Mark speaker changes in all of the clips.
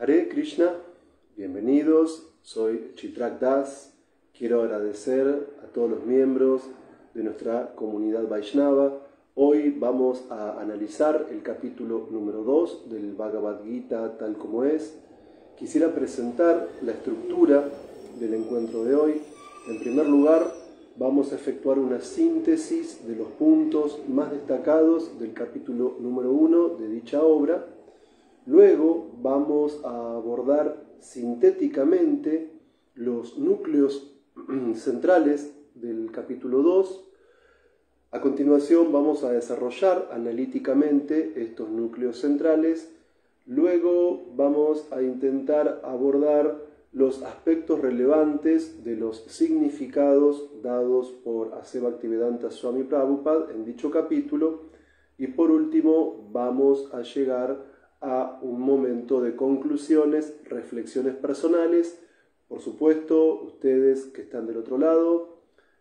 Speaker 1: Hare Krishna, bienvenidos, soy Chitrak Das. Quiero agradecer a todos los miembros de nuestra comunidad Vaishnava. Hoy vamos a analizar el capítulo número 2 del Bhagavad Gita tal como es. Quisiera presentar la estructura del encuentro de hoy. En primer lugar, vamos a efectuar una síntesis de los puntos más destacados del capítulo número 1 de dicha obra. Luego vamos a abordar sintéticamente los núcleos centrales del capítulo 2. A continuación vamos a desarrollar analíticamente estos núcleos centrales. Luego vamos a intentar abordar los aspectos relevantes de los significados dados por A.C. Bhaktivedanta Swami Prabhupada en dicho capítulo. Y por último vamos a llegar a un momento de conclusiones, reflexiones personales. Por supuesto, ustedes que están del otro lado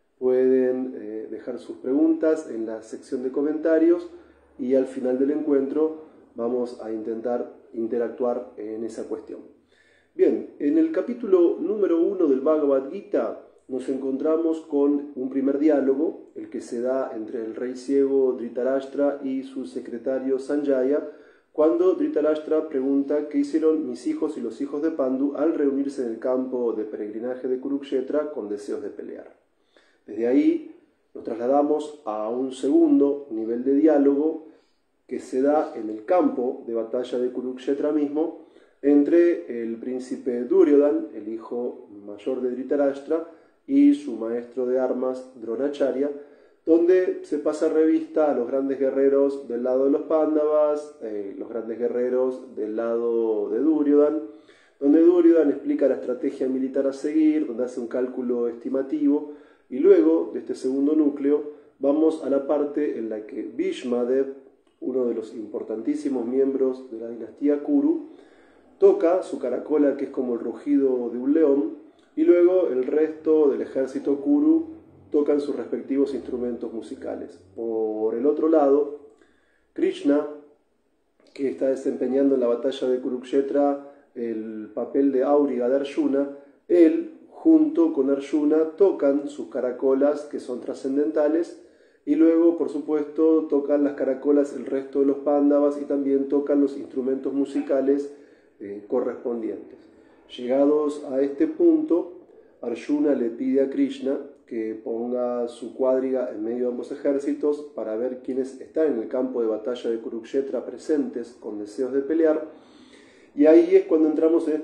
Speaker 1: pueden dejar sus preguntas en la sección de comentarios y al final del encuentro vamos a intentar interactuar en esa cuestión. Bien, en el capítulo número 1 del Bhagavad Gita nos encontramos con un primer diálogo, el que se da entre el rey ciego Dhritarashtra y su secretario Sanjaya, cuando Dhritarashtra pregunta qué hicieron mis hijos y los hijos de Pandu al reunirse en el campo de peregrinaje de Kurukshetra con deseos de pelear. Desde ahí nos trasladamos a un segundo nivel de diálogo que se da en el campo de batalla de Kurukshetra mismo entre el príncipe Duryodhana, el hijo mayor de Dhritarashtra, y su maestro de armas Dronacharya, donde se pasa revista a los grandes guerreros del lado de los Pándavas, los grandes guerreros del lado de Duryodhana, donde Duryodhana explica la estrategia militar a seguir, donde hace un cálculo estimativo, y luego de este segundo núcleo vamos a la parte en la que Bhishmadev, uno de los importantísimos miembros de la dinastía Kuru, toca su caracola, que es como el rugido de un león, y luego el resto del ejército Kuru tocan sus respectivos instrumentos musicales. Por el otro lado, Krishna, que está desempeñando en la batalla de Kurukshetra el papel de Auriga de Arjuna, él, junto con Arjuna, tocan sus caracolas, que son trascendentales, y luego, por supuesto, tocan las caracolas el resto de los Pándavas y también tocan los instrumentos musicales correspondientes. Llegados a este punto, Arjuna le pide a Krishna que ponga su cuadriga en medio de ambos ejércitos para ver quiénes están en el campo de batalla de Kurukshetra presentes con deseos de pelear. Y ahí es cuando entramos en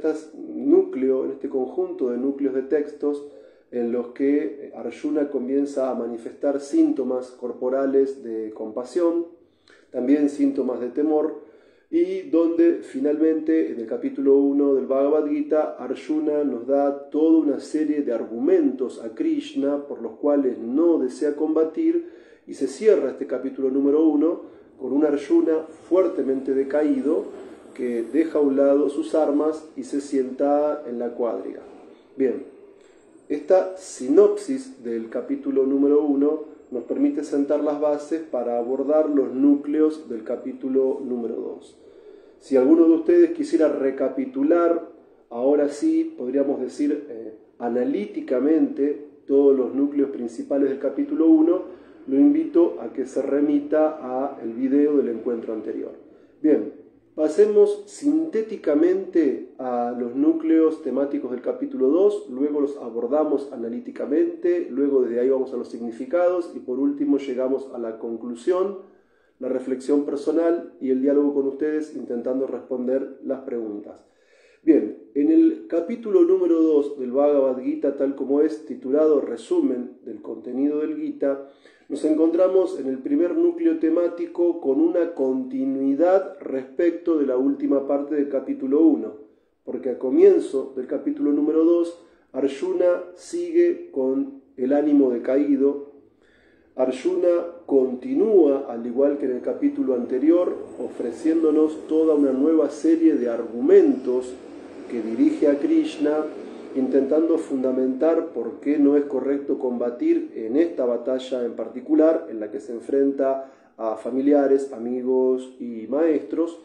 Speaker 1: este conjunto de núcleos de textos en los que Arjuna comienza a manifestar síntomas corporales de compasión, también síntomas de temor, y donde finalmente en el capítulo 1 del Bhagavad Gita Arjuna nos da toda una serie de argumentos a Krishna por los cuales no desea combatir, y se cierra este capítulo número 1 con un Arjuna fuertemente decaído que deja a un lado sus armas y se sienta en la cuadriga. Bien, esta sinopsis del capítulo número 1 nos permite sentar las bases para abordar los núcleos del capítulo número 2. Si alguno de ustedes quisiera recapitular, ahora sí, podríamos decir analíticamente, todos los núcleos principales del capítulo 1, lo invito a que se remita al video del encuentro anterior. Bien, pasemos sintéticamente a los núcleos temáticos del capítulo 2, luego los abordamos analíticamente, luego desde ahí vamos a los significados y por último llegamos a la conclusión, la reflexión personal y el diálogo con ustedes intentando responder las preguntas. Bien, en el capítulo número 2 del Bhagavad Gita tal como es, titulado Resumen del contenido del Gita, nos encontramos en el primer núcleo temático con una continuidad respecto de la última parte del capítulo 1, porque a comienzo del capítulo número 2, Arjuna sigue con el ánimo decaído. Arjuna continúa, al igual que en el capítulo anterior, ofreciéndonos toda una nueva serie de argumentos que dirige a Krishna, intentando fundamentar por qué no es correcto combatir en esta batalla en particular, en la que se enfrenta a familiares, amigos y maestros,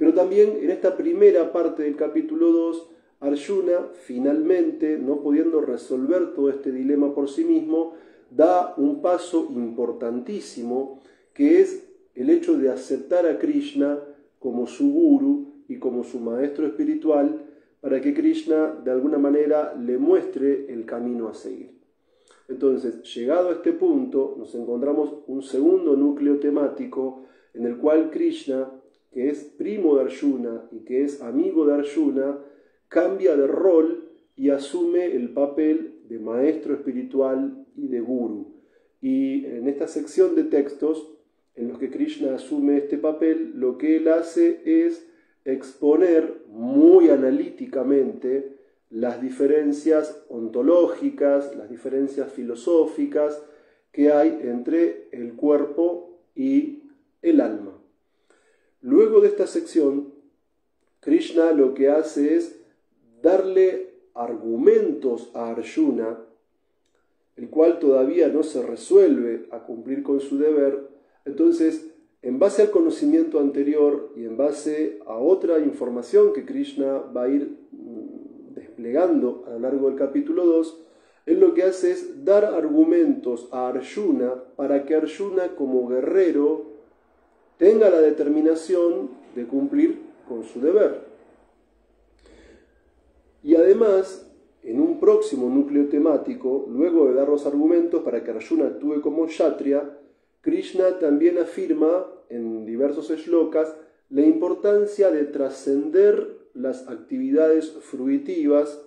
Speaker 1: Pero también en esta primera parte del capítulo 2, Arjuna, finalmente, no pudiendo resolver todo este dilema por sí mismo, da un paso importantísimo, que es el hecho de aceptar a Krishna como su guru y como su maestro espiritual, para que Krishna de alguna manera le muestre el camino a seguir. Entonces, llegado a este punto, nos encontramos un segundo núcleo temático en el cual Krishna, que es primo de Arjuna y que es amigo de Arjuna, cambia de rol y asume el papel de maestro espiritual y de guru. Y en esta sección de textos en los que Krishna asume este papel, lo que él hace es exponer muy analíticamente las diferencias ontológicas, las diferencias filosóficas que hay entre el cuerpo y el alma. Luego de esta sección, Krishna lo que hace es darle argumentos a Arjuna, el cual todavía no se resuelve a cumplir con su deber. Entonces, en base al conocimiento anterior y en base a otra información que Krishna va a ir desplegando a lo largo del capítulo 2, él lo que hace es dar argumentos a Arjuna para que Arjuna, como guerrero, tenga la determinación de cumplir con su deber. Y además, en un próximo núcleo temático, luego de dar los argumentos para que Arjuna actúe como kshatriya, Krishna también afirma en diversos shlokas la importancia de trascender las actividades fruitivas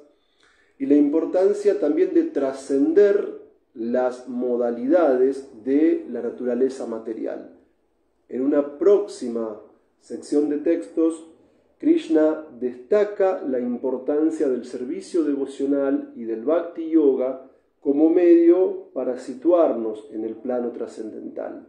Speaker 1: y la importancia también de trascender las modalidades de la naturaleza material. En una próxima sección de textos, Krishna destaca la importancia del servicio devocional y del Bhakti Yoga como medio para situarnos en el plano trascendental.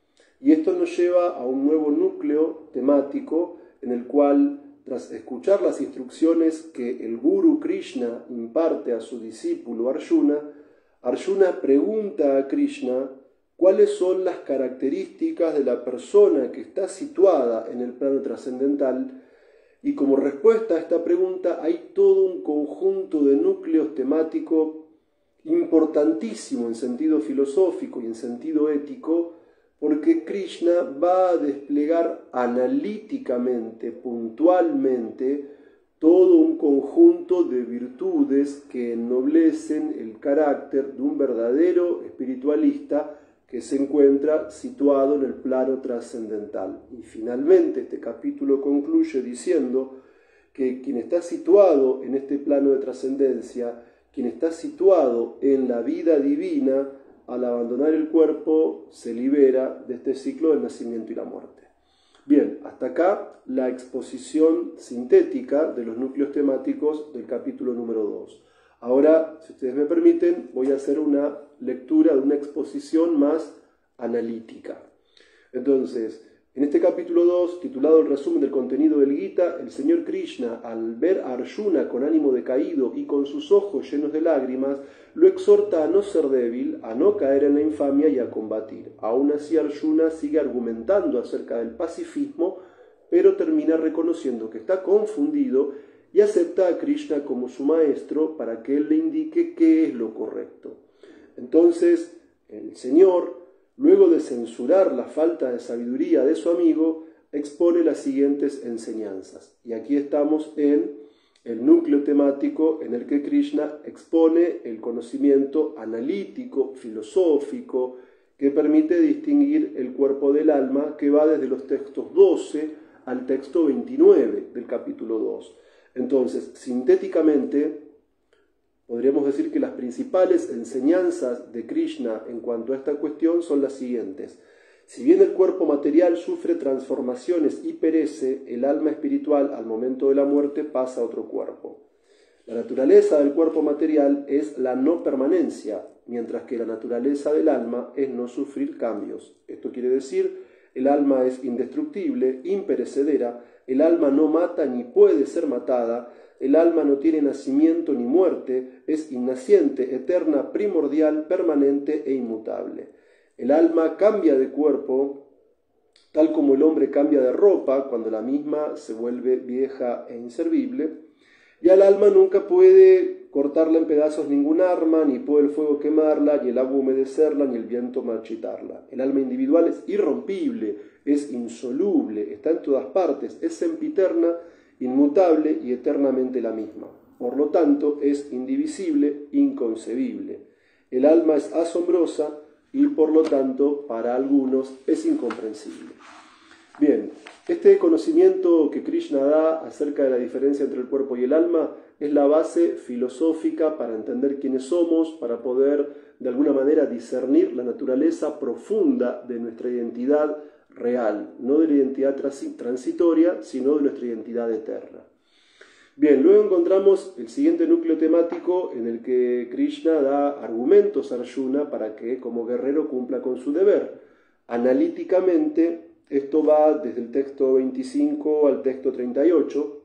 Speaker 1: Y esto nos lleva a un nuevo núcleo temático en el cual, tras escuchar las instrucciones que el Guru Krishna imparte a su discípulo Arjuna, Arjuna pregunta a Krishna cuáles son las características de la persona que está situada en el plano trascendental. Y como respuesta a esta pregunta hay todo un conjunto de núcleos temáticos importantísimo en sentido filosófico y en sentido ético, porque Krishna va a desplegar analíticamente, puntualmente, todo un conjunto de virtudes que ennoblecen el carácter de un verdadero espiritualista que se encuentra situado en el plano trascendental. Y finalmente este capítulo concluye diciendo que quien está situado en este plano de trascendencia, quien está situado en la vida divina, al abandonar el cuerpo se libera de este ciclo del nacimiento y la muerte. Bien, hasta acá la exposición sintética de los núcleos temáticos del capítulo número 2. Ahora, si ustedes me permiten, voy a hacer una lectura de una exposición más analítica. Entonces, en este capítulo 2, titulado El resumen del contenido del Gita, el señor Krishna, al ver a Arjuna con ánimo decaído y con sus ojos llenos de lágrimas, lo exhorta a no ser débil, a no caer en la infamia y a combatir. Aún así, Arjuna sigue argumentando acerca del pacifismo, pero termina reconociendo que está confundido y acepta a Krishna como su maestro para que él le indique qué es lo correcto. Entonces, el Señor, luego de censurar la falta de sabiduría de su amigo, expone las siguientes enseñanzas. Y aquí estamos en el núcleo temático en el que Krishna expone el conocimiento analítico, filosófico, que permite distinguir el cuerpo del alma, que va desde los textos 12 al texto 29 del capítulo 2. Entonces, sintéticamente, podríamos decir que las principales enseñanzas de Krishna en cuanto a esta cuestión son las siguientes. Si bien el cuerpo material sufre transformaciones y perece, el alma espiritual al momento de la muerte pasa a otro cuerpo. La naturaleza del cuerpo material es la no permanencia, mientras que la naturaleza del alma es no sufrir cambios. Esto quiere decir, el alma es indestructible, imperecedera, el alma no mata ni puede ser matada, el alma no tiene nacimiento ni muerte, es innaciente, eterna, primordial, permanente e inmutable. El alma cambia de cuerpo tal como el hombre cambia de ropa cuando la misma se vuelve vieja e inservible, y al alma nunca puede cortarla en pedazos ningún arma, ni puede el fuego quemarla, ni el agua humedecerla, ni el viento marchitarla. El alma individual es irrompible, es insoluble, está en todas partes, es sempiterna, inmutable y eternamente la misma. Por lo tanto, es indivisible, inconcebible. El alma es asombrosa y por lo tanto, para algunos, es incomprensible. Bien, este conocimiento que Krishna da acerca de la diferencia entre el cuerpo y el alma es la base filosófica para entender quiénes somos, para poder de alguna manera discernir la naturaleza profunda de nuestra identidad real, no de la identidad transitoria, sino de nuestra identidad eterna. Bien, luego encontramos el siguiente núcleo temático en el que Krishna da argumentos a Arjuna para que como guerrero cumpla con su deber. Analíticamente, esto va desde el texto 25 al texto 38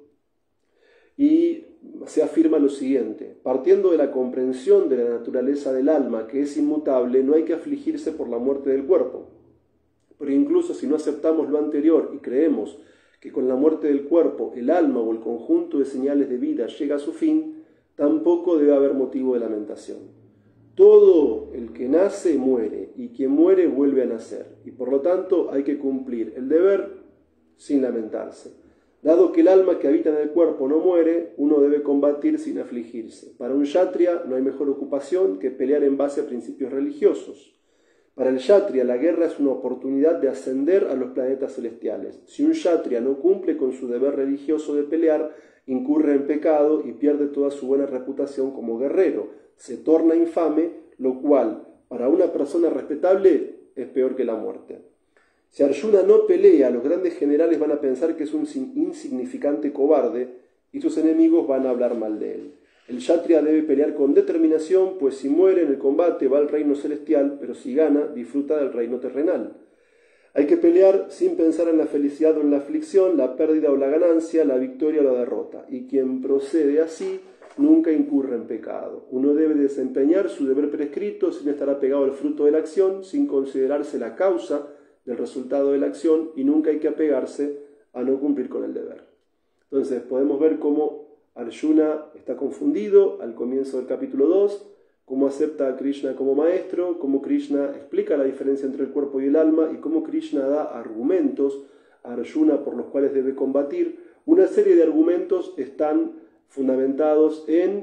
Speaker 1: y se afirma lo siguiente: partiendo de la comprensión de la naturaleza del alma, que es inmutable, no hay que afligirse por la muerte del cuerpo. Pero incluso si no aceptamos lo anterior y creemos que con la muerte del cuerpo el alma o el conjunto de señales de vida llega a su fin, tampoco debe haber motivo de lamentación. Todo el que nace muere, y quien muere vuelve a nacer, y por lo tanto hay que cumplir el deber sin lamentarse. Dado que el alma que habita en el cuerpo no muere, uno debe combatir sin afligirse. Para un kshatriya no hay mejor ocupación que pelear en base a principios religiosos. Para el kshatriya la guerra es una oportunidad de ascender a los planetas celestiales. Si un kshatriya no cumple con su deber religioso de pelear, incurre en pecado y pierde toda su buena reputación como guerrero. Se torna infame, lo cual para una persona respetable es peor que la muerte. Si Arjuna no pelea, los grandes generales van a pensar que es un insignificante cobarde y sus enemigos van a hablar mal de él. El kshatriya debe pelear con determinación, pues si muere en el combate va al reino celestial, pero si gana, disfruta del reino terrenal. Hay que pelear sin pensar en la felicidad o en la aflicción, la pérdida o la ganancia, la victoria o la derrota. Y quien procede así nunca incurre en pecado. Uno debe desempeñar su deber prescrito sin estar apegado al fruto de la acción, sin considerarse la causa del resultado de la acción, y nunca hay que apegarse a no cumplir con el deber. Entonces podemos ver cómo Arjuna está confundido al comienzo del capítulo 2, cómo acepta a Krishna como maestro, cómo Krishna explica la diferencia entre el cuerpo y el alma y cómo Krishna da argumentos a Arjuna por los cuales debe combatir. Una serie de argumentos están fundamentados en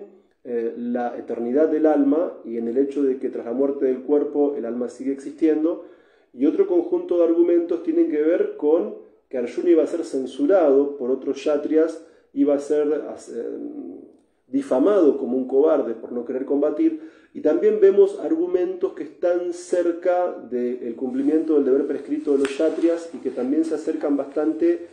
Speaker 1: la eternidad del alma y en el hecho de que tras la muerte del cuerpo el alma sigue existiendo, y otro conjunto de argumentos tienen que ver con que Arjuna iba a ser censurado por otros kshatriyas, iba a ser difamado como un cobarde por no querer combatir, y también vemos argumentos que están cerca del cumplimiento del deber prescrito de los kshatriyas y que también se acercan bastante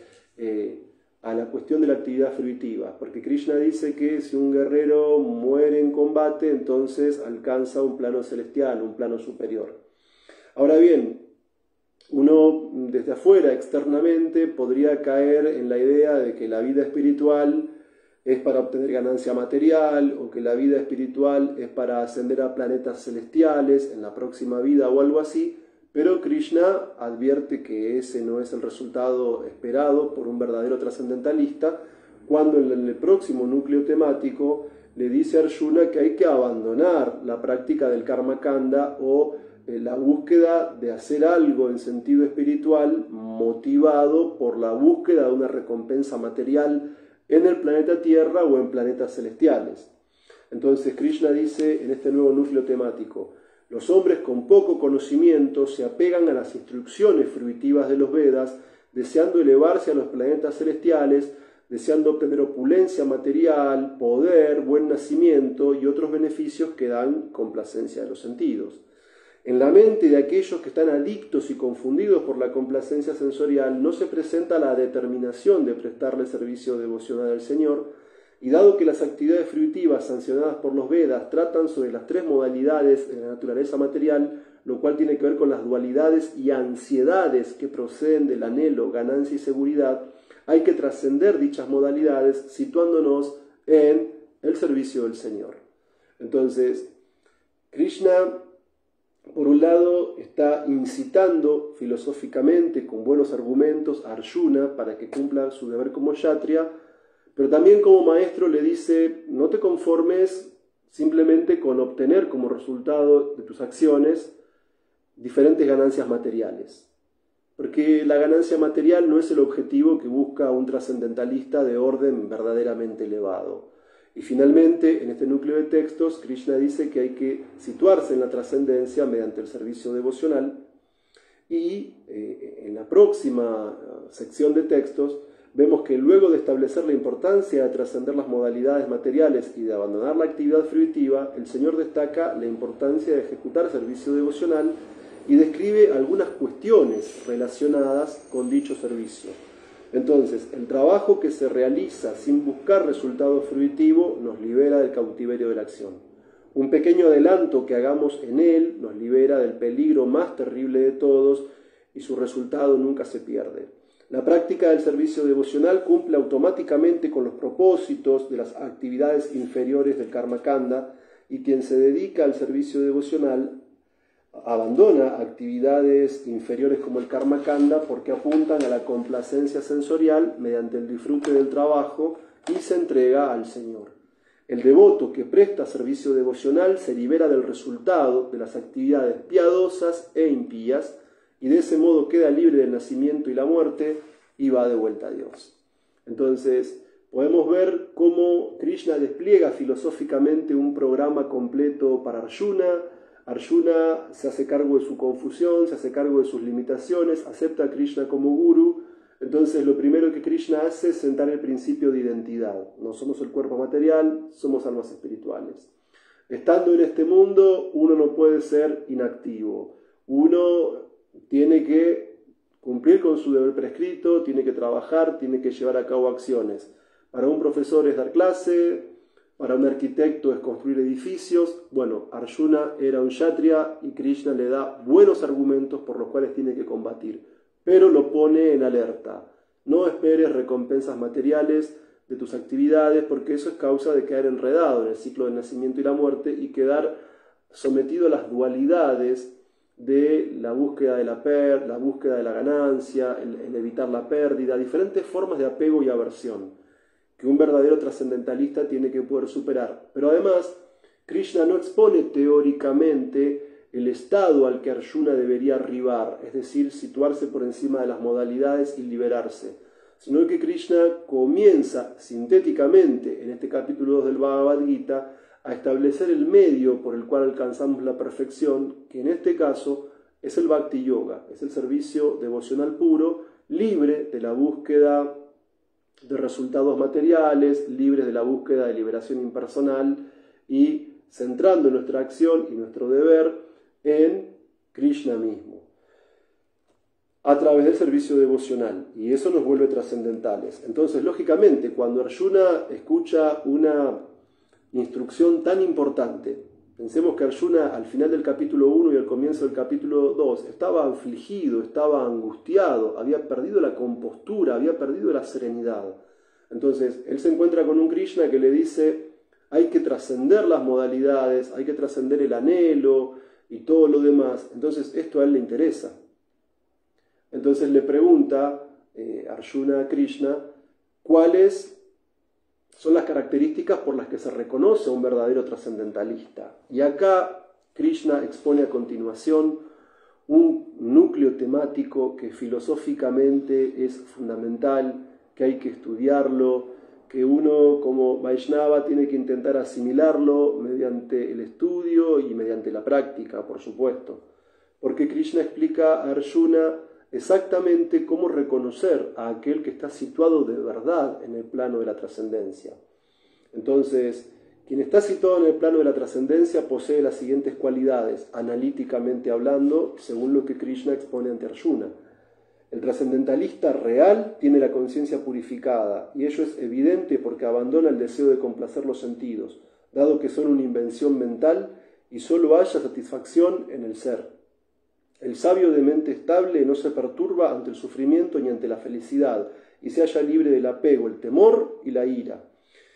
Speaker 1: a la cuestión de la actividad fruitiva, porque Krishna dice que si un guerrero muere en combate, entonces alcanza un plano celestial, un plano superior. Ahora bien, uno desde afuera, externamente, podría caer en la idea de que la vida espiritual es para obtener ganancia material, o que la vida espiritual es para ascender a planetas celestiales en la próxima vida o algo así, pero Krishna advierte que ese no es el resultado esperado por un verdadero trascendentalista, cuando en el próximo núcleo temático le dice a Arjuna que hay que abandonar la práctica del karma kanda o la búsqueda de hacer algo en sentido espiritual motivado por la búsqueda de una recompensa material en el planeta Tierra o en planetas celestiales. Entonces Krishna dice en este nuevo núcleo temático: los hombres con poco conocimiento se apegan a las instrucciones fruitivas de los Vedas, deseando elevarse a los planetas celestiales, deseando obtener opulencia material, poder, buen nacimiento y otros beneficios que dan complacencia de los sentidos. En la mente de aquellos que están adictos y confundidos por la complacencia sensorial no se presenta la determinación de prestarle servicio devocional al Señor, y dado que las actividades fruitivas sancionadas por los Vedas tratan sobre las tres modalidades de la naturaleza material, lo cual tiene que ver con las dualidades y ansiedades que proceden del anhelo, ganancia y seguridad, hay que trascender dichas modalidades situándonos en el servicio del Señor. Entonces, Krishna por un lado, está incitando filosóficamente, con buenos argumentos, a Arjuna para que cumpla su deber como kshatriya, pero también como maestro le dice, no te conformes simplemente con obtener como resultado de tus acciones diferentes ganancias materiales. Porque la ganancia material no es el objetivo que busca un trascendentalista de orden verdaderamente elevado. Y finalmente, en este núcleo de textos, Krishna dice que hay que situarse en la trascendencia mediante el servicio devocional. Y en la próxima sección de textos, vemos que luego de establecer la importancia de trascender las modalidades materiales y de abandonar la actividad fruitiva, el Señor destaca la importancia de ejecutar servicio devocional y describe algunas cuestiones relacionadas con dicho servicio. Entonces, el trabajo que se realiza sin buscar resultado fruitivo nos libera del cautiverio de la acción. Un pequeño adelanto que hagamos en él nos libera del peligro más terrible de todos y su resultado nunca se pierde. La práctica del servicio devocional cumple automáticamente con los propósitos de las actividades inferiores del Karma Kanda, y quien se dedica al servicio devocional abandona actividades inferiores como el Karma Kanda porque apuntan a la complacencia sensorial mediante el disfrute del trabajo y se entrega al Señor. El devoto que presta servicio devocional se libera del resultado de las actividades piadosas e impías y de ese modo queda libre del nacimiento y la muerte y va de vuelta a Dios. Entonces, podemos ver cómo Krishna despliega filosóficamente un programa completo para Arjuna. Arjuna se hace cargo de su confusión, se hace cargo de sus limitaciones, acepta a Krishna como guru. Entonces lo primero que Krishna hace es sentar el principio de identidad. No somos el cuerpo material, somos almas espirituales. Estando en este mundo, uno no puede ser inactivo. Uno tiene que cumplir con su deber prescrito, tiene que trabajar, tiene que llevar a cabo acciones. Para un profesor es dar clase, para un arquitecto es construir edificios. Bueno, Arjuna era un kshatriya y Krishna le da buenos argumentos por los cuales tiene que combatir, pero lo pone en alerta. No esperes recompensas materiales de tus actividades porque eso es causa de quedar enredado en el ciclo del nacimiento y la muerte y quedar sometido a las dualidades de la búsqueda de la búsqueda de la ganancia, el evitar la pérdida, diferentes formas de apego y aversión que un verdadero trascendentalista tiene que poder superar. Pero además, Krishna no expone teóricamente el estado al que Arjuna debería arribar, es decir, situarse por encima de las modalidades y liberarse, sino que Krishna comienza sintéticamente en este capítulo 2 del Bhagavad Gita a establecer el medio por el cual alcanzamos la perfección, que en este caso es el Bhakti Yoga, es el servicio devocional puro, libre de la búsqueda de resultados materiales, libres de la búsqueda de liberación impersonal y centrando nuestra acción y nuestro deber en Krishna mismo, a través del servicio devocional, y eso nos vuelve trascendentales. Entonces, lógicamente, cuando Arjuna escucha una instrucción tan importante, pensemos que Arjuna al final del capítulo 1 y al comienzo del capítulo 2 estaba afligido, estaba angustiado, había perdido la compostura, había perdido la serenidad. Entonces, él se encuentra con un Krishna que le dice, hay que trascender las modalidades, hay que trascender el anhelo y todo lo demás. Entonces, esto a él le interesa. Entonces le pregunta Arjuna a Krishna, ¿cuáles son las características por las que se reconoce a un verdadero trascendentalista? Y acá Krishna expone a continuación un núcleo temático que filosóficamente es fundamental, que hay que estudiarlo, que uno como Vaishnava tiene que intentar asimilarlo mediante el estudio y mediante la práctica, por supuesto. Porque Krishna explica a Arjuna exactamente cómo reconocer a aquel que está situado de verdad en el plano de la trascendencia. Entonces, quien está situado en el plano de la trascendencia posee las siguientes cualidades, analíticamente hablando, según lo que Krishna expone ante Arjuna. El trascendentalista real tiene la conciencia purificada, y ello es evidente porque abandona el deseo de complacer los sentidos, dado que son una invención mental y solo haya satisfacción en el ser. El sabio de mente estable no se perturba ante el sufrimiento ni ante la felicidad, y se halla libre del apego, el temor y la ira.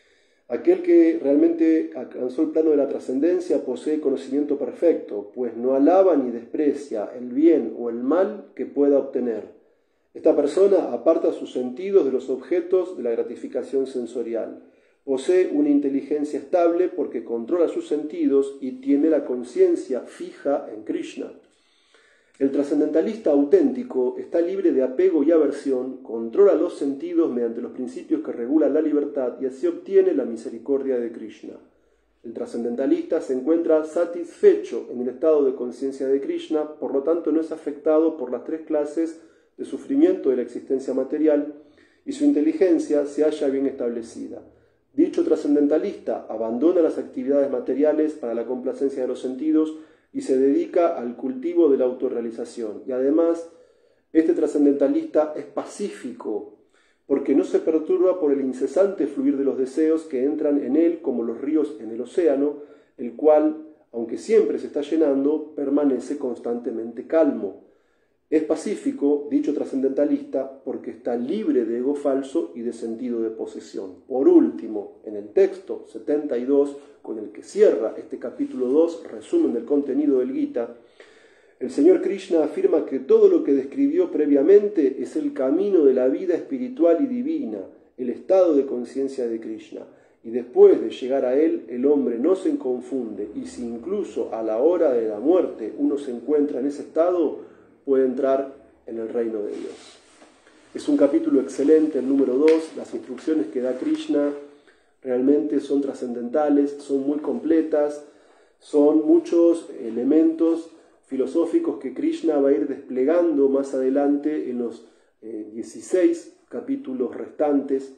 Speaker 1: Aquel que realmente alcanzó el plano de la trascendencia posee conocimiento perfecto, pues no alaba ni desprecia el bien o el mal que pueda obtener. Esta persona aparta sus sentidos de los objetos de la gratificación sensorial. Posee una inteligencia estable porque controla sus sentidos y tiene la conciencia fija en Krishna. El trascendentalista auténtico está libre de apego y aversión, controla los sentidos mediante los principios que regulan la libertad y así obtiene la misericordia de Krishna. El trascendentalista se encuentra satisfecho en el estado de conciencia de Krishna, por lo tanto no es afectado por las tres clases de sufrimiento de la existencia material y su inteligencia se halla bien establecida. Dicho trascendentalista abandona las actividades materiales para la complacencia de los sentidos y se dedica al cultivo de la autorrealización. Y además, este trascendentalista es pacífico, porque no se perturba por el incesante fluir de los deseos que entran en él como los ríos en el océano, el cual, aunque siempre se está llenando, permanece constantemente calmo. Es pacífico, dicho trascendentalista, porque está libre de ego falso y de sentido de posesión. Por último, en el texto 72, con el que cierra este capítulo 2, resumen del contenido del Gita, el Señor Krishna afirma que todo lo que describió previamente es el camino de la vida espiritual y divina, el estado de conciencia de Krishna. Y después de llegar a él, el hombre no se confunde, y si incluso a la hora de la muerte uno se encuentra en ese estado, puede entrar en el reino de Dios. Es un capítulo excelente, el número 2, las instrucciones que da Krishna realmente son trascendentales, son muy completas, son muchos elementos filosóficos que Krishna va a ir desplegando más adelante en los 16 capítulos restantes.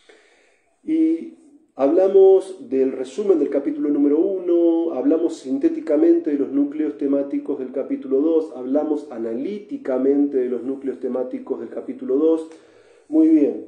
Speaker 1: Y hablamos del resumen del capítulo número 1, hablamos sintéticamente de los núcleos temáticos del capítulo 2, hablamos analíticamente de los núcleos temáticos del capítulo 2. Muy bien,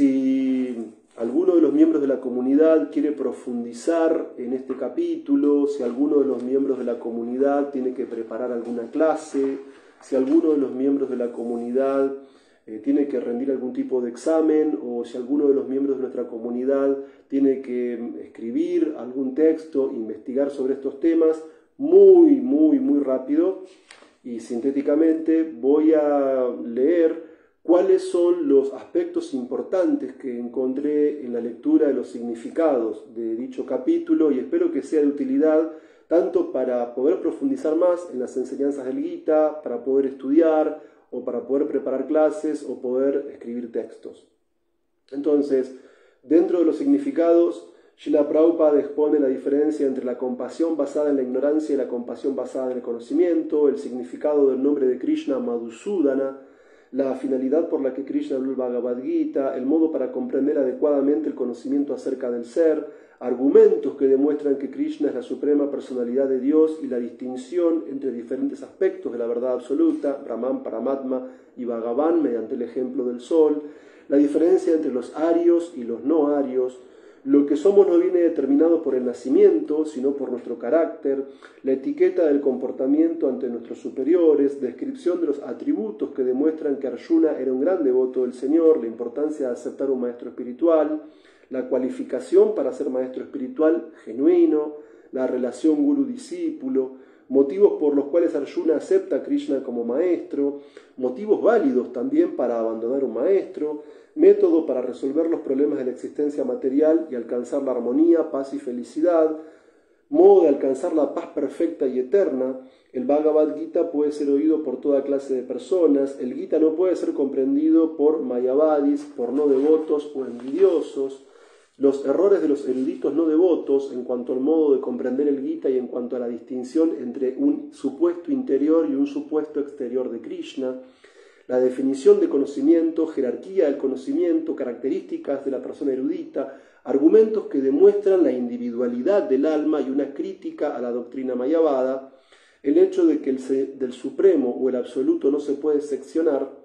Speaker 1: si alguno de los miembros de la comunidad quiere profundizar en este capítulo, si alguno de los miembros de la comunidad tiene que preparar alguna clase, si alguno de los miembros de la comunidad tiene que rendir algún tipo de examen, o si alguno de los miembros de nuestra comunidad tiene que escribir algún texto, investigar sobre estos temas, muy rápido y sintéticamente voy a leer cuáles son los aspectos importantes que encontré en la lectura de los significados de dicho capítulo, y espero que sea de utilidad tanto para poder profundizar más en las enseñanzas del Gita, para poder estudiar, o para poder preparar clases o poder escribir textos. Entonces, dentro de los significados, Srila Prabhupada expone la diferencia entre la compasión basada en la ignorancia y la compasión basada en el conocimiento, el significado del nombre de Krishna, Madhusudana, la finalidad por la que Krishna habló el Bhagavad Gita, el modo para comprender adecuadamente el conocimiento acerca del ser, argumentos que demuestran que Krishna es la suprema personalidad de Dios y la distinción entre diferentes aspectos de la verdad absoluta, Brahman, Paramatma y Bhagavan mediante el ejemplo del sol, la diferencia entre los arios y los no arios, lo que somos no viene determinado por el nacimiento, sino por nuestro carácter, la etiqueta del comportamiento ante nuestros superiores, descripción de los atributos que demuestran que Arjuna era un gran devoto del Señor, la importancia de aceptar un maestro espiritual, la cualificación para ser maestro espiritual genuino, la relación guru-discípulo, motivos por los cuales Arjuna acepta a Krishna como maestro, motivos válidos también para abandonar un maestro, método para resolver los problemas de la existencia material y alcanzar la armonía, paz y felicidad, modo de alcanzar la paz perfecta y eterna. El Bhagavad Gita puede ser oído por toda clase de personas, el Gita no puede ser comprendido por mayavadis, por no devotos o envidiosos. Los errores de los eruditos no devotos en cuanto al modo de comprender el Gita y en cuanto a la distinción entre un supuesto interior y un supuesto exterior de Krishna, la definición de conocimiento, jerarquía del conocimiento, características de la persona erudita, argumentos que demuestran la individualidad del alma y una crítica a la doctrina mayavada, el hecho de que del supremo o el absoluto no se puede seccionar,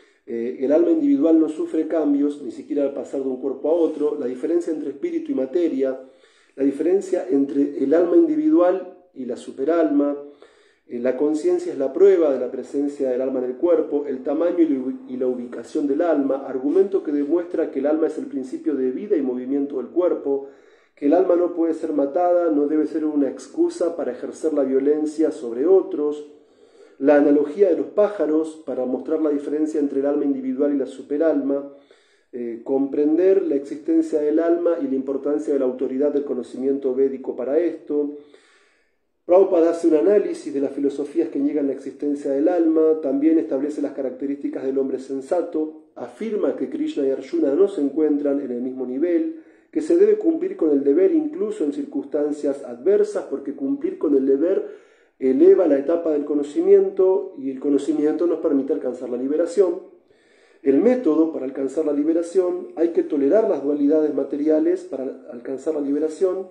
Speaker 1: el alma individual no sufre cambios, ni siquiera al pasar de un cuerpo a otro, la diferencia entre espíritu y materia, la diferencia entre el alma individual y la superalma, la conciencia es la prueba de la presencia del alma en el cuerpo, el tamaño y la ubicación del alma, argumento que demuestra que el alma es el principio de vida y movimiento del cuerpo, que el alma no puede ser matada, no debe ser una excusa para ejercer la violencia sobre otros, la analogía de los pájaros para mostrar la diferencia entre el alma individual y la superalma, comprender la existencia del alma y la importancia de la autoridad del conocimiento védico para esto. Prabhupada hace un análisis de las filosofías que niegan la existencia del alma, también establece las características del hombre sensato, afirma que Krishna y Arjuna no se encuentran en el mismo nivel, que se debe cumplir con el deber incluso en circunstancias adversas, porque cumplir con el deber eleva la etapa del conocimiento y el conocimiento nos permite alcanzar la liberación. El método para alcanzar la liberación, hay que tolerar las dualidades materiales para alcanzar la liberación.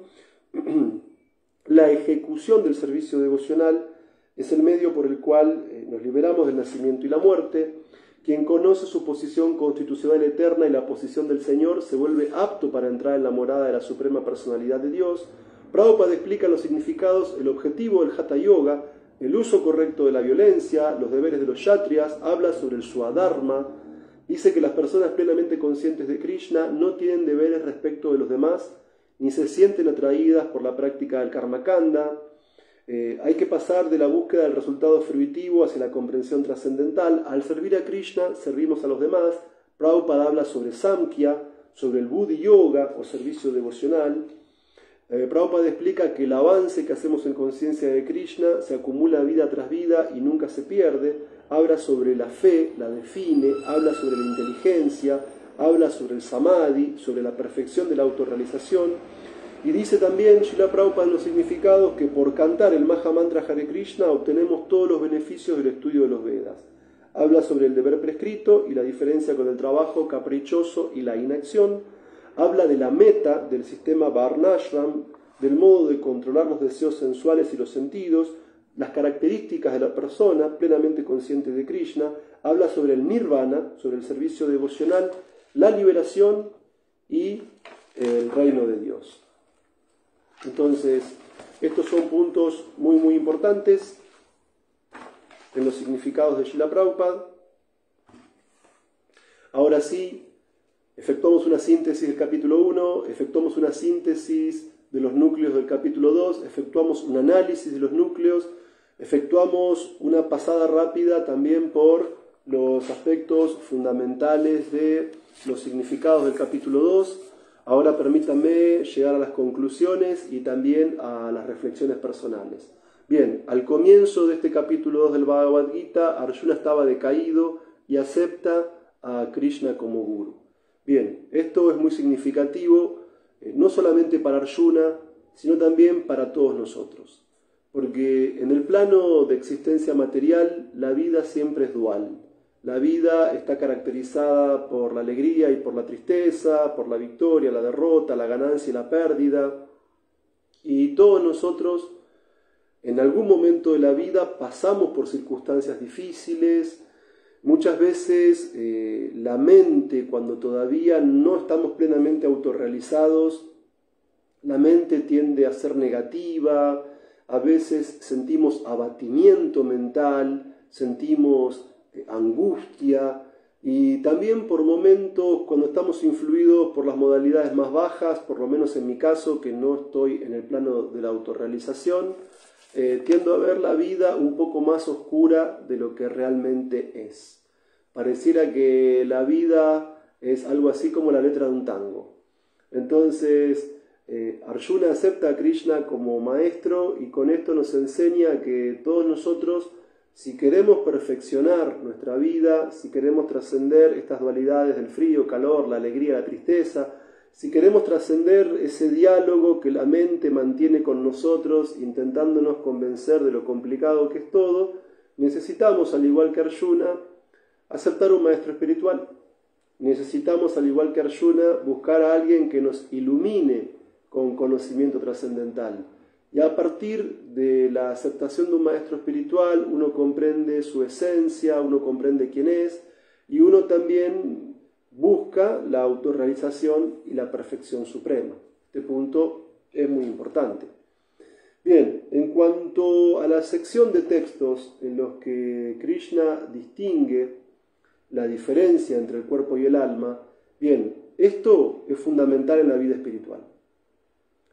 Speaker 1: La ejecución del servicio devocional es el medio por el cual nos liberamos del nacimiento y la muerte. Quien conoce su posición constitucional eterna y la posición del Señor se vuelve apto para entrar en la morada de la suprema personalidad de Dios. Prabhupada explica los significados, el objetivo del Hatha Yoga, el uso correcto de la violencia, los deberes de los kshatriyas, habla sobre el Swadharma. Dice que las personas plenamente conscientes de Krishna no tienen deberes respecto de los demás, ni se sienten atraídas por la práctica del karma kanda. Hay que pasar de la búsqueda del resultado fruitivo hacia la comprensión trascendental. Al servir a Krishna, servimos a los demás. Prabhupada habla sobre Samkhya, sobre el Buddhi Yoga o servicio devocional. Prabhupada explica que el avance que hacemos en conciencia de Krishna se acumula vida tras vida y nunca se pierde. Habla sobre la fe, la define, habla sobre la inteligencia, habla sobre el samadhi, sobre la perfección de la autorrealización. Y dice también Srila Prabhupada en los significados que por cantar el Maha Mantra Hare Krishna obtenemos todos los beneficios del estudio de los Vedas. Habla sobre el deber prescrito y la diferencia con el trabajo caprichoso y la inacción. Habla de la meta del sistema Varnashram, del modo de controlar los deseos sensuales y los sentidos, las características de la persona plenamente consciente de Krishna. Habla sobre el Nirvana, sobre el servicio devocional, la liberación y el reino de Dios. Entonces, estos son puntos muy importantes en los significados de Srila Prabhupada. Ahora sí, efectuamos una síntesis del capítulo 1, efectuamos una síntesis de los núcleos del capítulo 2, efectuamos un análisis de los núcleos, efectuamos una pasada rápida también por los aspectos fundamentales de los significados del capítulo 2. Ahora permítanme llegar a las conclusiones y también a las reflexiones personales. Bien, al comienzo de este capítulo 2 del Bhagavad Gita, Arjuna estaba decaído y acepta a Krishna como Guru. Bien, esto es muy significativo, no solamente para Arjuna, sino también para todos nosotros. Porque en el plano de existencia material, la vida siempre es dual. La vida está caracterizada por la alegría y por la tristeza, por la victoria, la derrota, la ganancia y la pérdida. Y todos nosotros, en algún momento de la vida, pasamos por circunstancias difíciles. Muchas veces la mente, cuando todavía no estamos plenamente autorrealizados, la mente tiende a ser negativa. A veces sentimos abatimiento mental, sentimos angustia, y también por momentos cuando estamos influidos por las modalidades más bajas, por lo menos en mi caso, que no estoy en el plano de la autorrealización, tiendo a ver la vida un poco más oscura de lo que realmente es. Pareciera que la vida es algo así como la letra de un tango. Entonces, Arjuna acepta a Krishna como maestro y con esto nos enseña que todos nosotros, si queremos perfeccionar nuestra vida, si queremos trascender estas dualidades del frío, calor, la alegría, la tristeza, si queremos trascender ese diálogo que la mente mantiene con nosotros, intentándonos convencer de lo complicado que es todo, necesitamos, al igual que Arjuna, aceptar un maestro espiritual. Necesitamos, al igual que Arjuna, buscar a alguien que nos ilumine con conocimiento trascendental. Y a partir de la aceptación de un maestro espiritual, uno comprende su esencia, uno comprende quién es, y uno también busca la autorrealización y la perfección suprema. Este punto es muy importante. Bien, en cuanto a la sección de textos en los que Krishna distingue la diferencia entre el cuerpo y el alma, bien, esto es fundamental en la vida espiritual.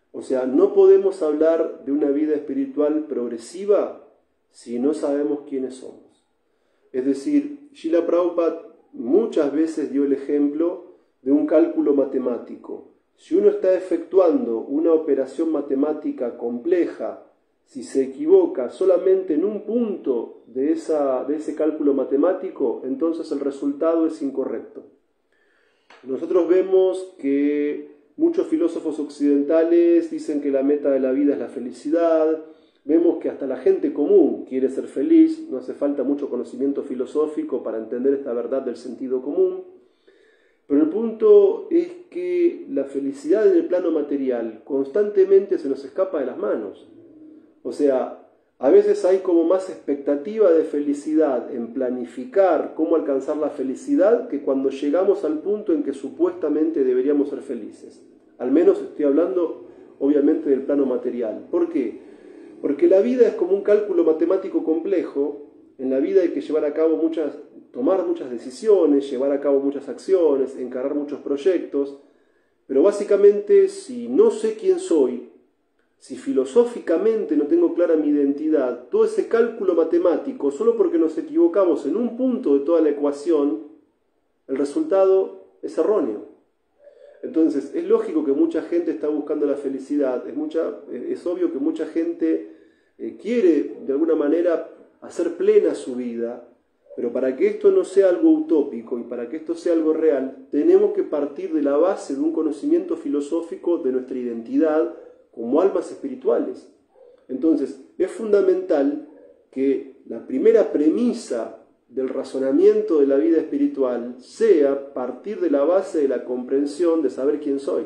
Speaker 1: O sea, no podemos hablar de una vida espiritual progresiva si no sabemos quiénes somos. Es decir, Srila Prabhupada muchas veces dio el ejemplo de un cálculo matemático. Si uno está efectuando una operación matemática compleja, si se equivoca solamente en un punto de ese cálculo matemático, entonces el resultado es incorrecto. Nosotros vemos que muchos filósofos occidentales dicen que la meta de la vida es la felicidad. Vemos que hasta la gente común quiere ser feliz. No hace falta mucho conocimiento filosófico para entender esta verdad del sentido común. Pero el punto es que la felicidad en el plano material constantemente se nos escapa de las manos. O sea, a veces hay como más expectativa de felicidad en planificar cómo alcanzar la felicidad que cuando llegamos al punto en que supuestamente deberíamos ser felices. Al menos estoy hablando, obviamente, del plano material. ¿Por qué? Porque la vida es como un cálculo matemático complejo. En la vida hay que llevar a cabo tomar muchas decisiones, llevar a cabo muchas acciones, encarar muchos proyectos. Pero básicamente, si no sé quién soy, si filosóficamente no tengo clara mi identidad, todo ese cálculo matemático, solo porque nos equivocamos en un punto de toda la ecuación, el resultado es erróneo. Entonces, es lógico que mucha gente está buscando la felicidad, es obvio que mucha gente quiere, de alguna manera, hacer plena su vida, pero para que esto no sea algo utópico y para que esto sea algo real, tenemos que partir de la base de un conocimiento filosófico de nuestra identidad como almas espirituales. Entonces, es fundamental que la primera premisa del razonamiento de la vida espiritual sea partir de la base de la comprensión de saber quién soy.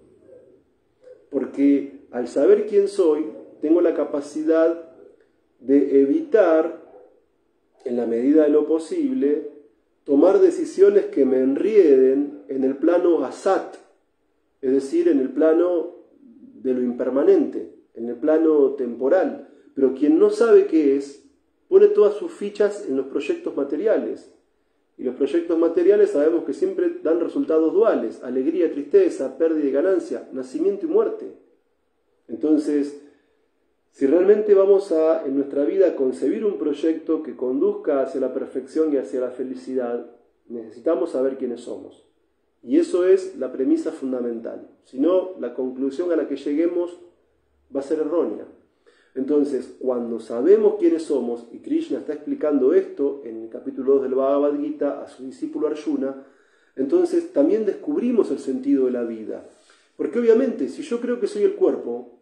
Speaker 1: Porque al saber quién soy, tengo la capacidad de evitar, en la medida de lo posible, tomar decisiones que me enrieden en el plano asat, es decir, en el plano de lo impermanente, en el plano temporal. Pero quien no sabe qué es, pone todas sus fichas en los proyectos materiales. Y los proyectos materiales sabemos que siempre dan resultados duales: alegría, tristeza, pérdida y ganancia, nacimiento y muerte. Entonces, si realmente vamos en nuestra vida concebir un proyecto que conduzca hacia la perfección y hacia la felicidad, necesitamos saber quiénes somos. Y eso es la premisa fundamental. Si no, la conclusión a la que lleguemos va a ser errónea. Entonces, cuando sabemos quiénes somos, y Krishna está explicando esto en el capítulo 2 del Bhagavad Gita a su discípulo Arjuna, entonces también descubrimos el sentido de la vida. Porque obviamente, si yo creo que soy el cuerpo,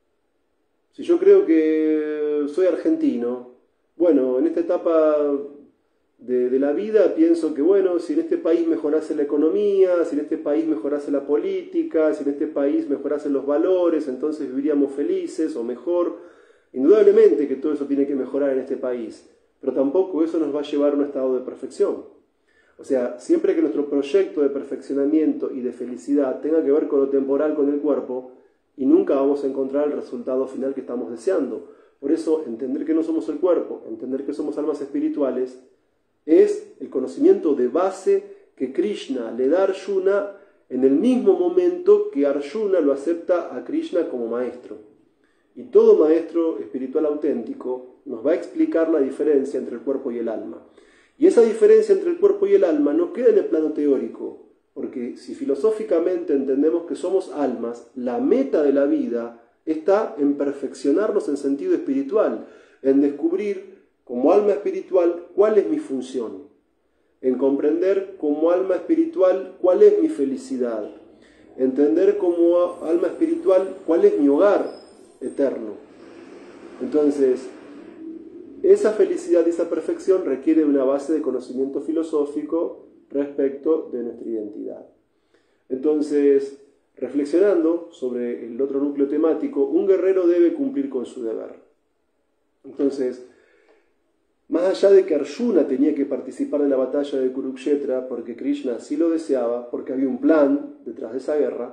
Speaker 1: si yo creo que soy argentino, bueno, en esta etapa de la vida pienso que, bueno, si en este país mejorase la economía, si en este país mejorase la política, si en este país mejorasen los valores, entonces viviríamos felices o mejor. Indudablemente que todo eso tiene que mejorar en este país, pero tampoco eso nos va a llevar a un estado de perfección. O sea, siempre que nuestro proyecto de perfeccionamiento y de felicidad tenga que ver con lo temporal, con el cuerpo, y nunca vamos a encontrar el resultado final que estamos deseando. Por eso, entender que no somos el cuerpo, entender que somos almas espirituales, es el conocimiento de base que Krishna le da a Arjuna en el mismo momento que Arjuna lo acepta a Krishna como maestro. Y todo maestro espiritual auténtico nos va a explicar la diferencia entre el cuerpo y el alma. Y esa diferencia entre el cuerpo y el alma no queda en el plano teórico, porque si filosóficamente entendemos que somos almas, la meta de la vida está en perfeccionarnos en sentido espiritual, en descubrir como alma espiritual cuál es mi función, en comprender como alma espiritual cuál es mi felicidad, entender como alma espiritual cuál es mi hogar eterno. Entonces, esa felicidad y esa perfección requiere una base de conocimiento filosófico respecto de nuestra identidad. Entonces, reflexionando sobre el otro núcleo temático, un guerrero debe cumplir con su deber. Entonces, más allá de que Arjuna tenía que participar en la batalla de Kurukshetra porque Krishna así lo deseaba, porque había un plan detrás de esa guerra,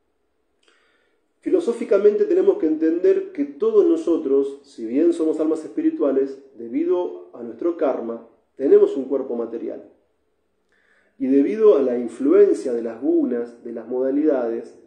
Speaker 1: filosóficamente tenemos que entender que todos nosotros, si bien somos almas espirituales, debido a nuestro karma, tenemos un cuerpo material. Y debido a la influencia de las gunas, de las modalidades,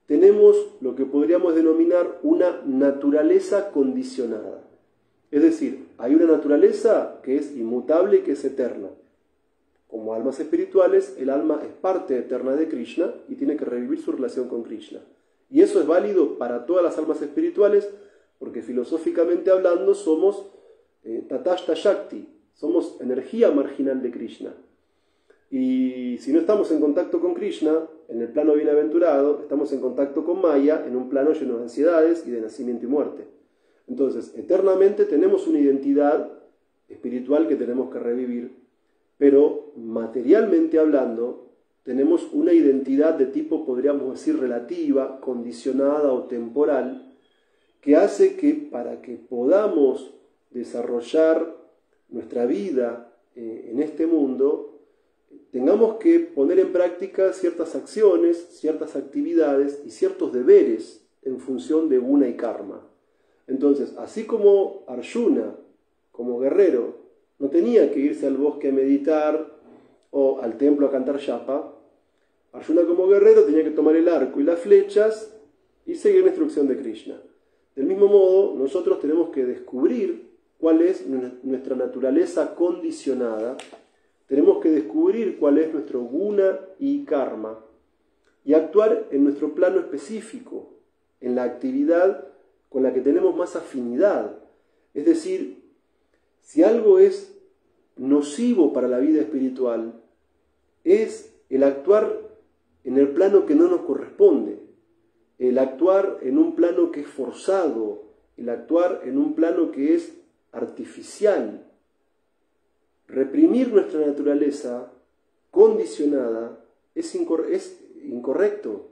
Speaker 1: tenemos lo que podríamos denominar una naturaleza condicionada. Es decir, hay una naturaleza que es inmutable y que es eterna. Como almas espirituales, el alma es parte eterna de Krishna y tiene que revivir su relación con Krishna. Y eso es válido para todas las almas espirituales, porque filosóficamente hablando somos Tatashta Shakti, somos energía marginal de Krishna. Y si no estamos en contacto con Krishna, en el plano bienaventurado, estamos en contacto con Maya, en un plano lleno de ansiedades y de nacimiento y muerte. Entonces, eternamente tenemos una identidad espiritual que tenemos que revivir, pero materialmente hablando, tenemos una identidad de tipo, podríamos decir, relativa, condicionada o temporal, que hace que para que podamos desarrollar nuestra vida en este mundo, tengamos que poner en práctica ciertas acciones, ciertas actividades y ciertos deberes en función de guna y karma. Entonces, así como Arjuna, como guerrero, no tenía que irse al bosque a meditar o al templo a cantar japa, Arjuna como guerrero tenía que tomar el arco y las flechas y seguir la instrucción de Krishna. Del mismo modo, nosotros tenemos que descubrir cuál es nuestra naturaleza condicionada, tenemos que descubrir cuál es nuestro guna y karma y actuar en nuestro plano específico, en la actividad con la que tenemos más afinidad. Es decir, si algo es nocivo para la vida espiritual, es el actuar en el plano que no nos corresponde, el actuar en un plano que es forzado, el actuar en un plano que es artificial. Reprimir nuestra naturaleza condicionada es incorrecto.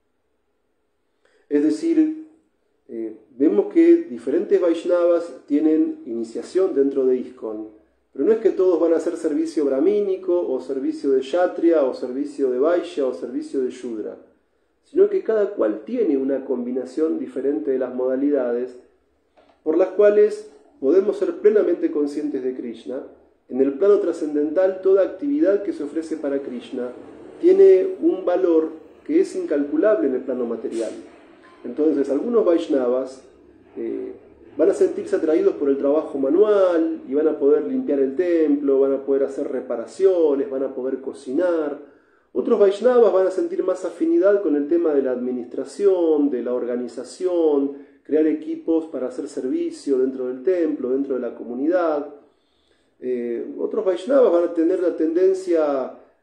Speaker 1: Es decir, vemos que diferentes Vaishnavas tienen iniciación dentro de ISKCON, pero no es que todos van a hacer servicio brahmínico, o servicio de Kshatriya, o servicio de Vaishya, o servicio de Shudra, sino que cada cual tiene una combinación diferente de las modalidades por las cuales podemos ser plenamente conscientes de Krishna. En el plano trascendental, toda actividad que se ofrece para Krishna tiene un valor que es incalculable en el plano material. Entonces, algunos Vaishnavas van a sentirse atraídos por el trabajo manual y van a poder limpiar el templo, van a poder hacer reparaciones, van a poder cocinar. Otros Vaishnavas van a sentir más afinidad con el tema de la administración, de la organización, crear equipos para hacer servicio dentro del templo, dentro de la comunidad. Otros Vaishnavas van a tener la tendencia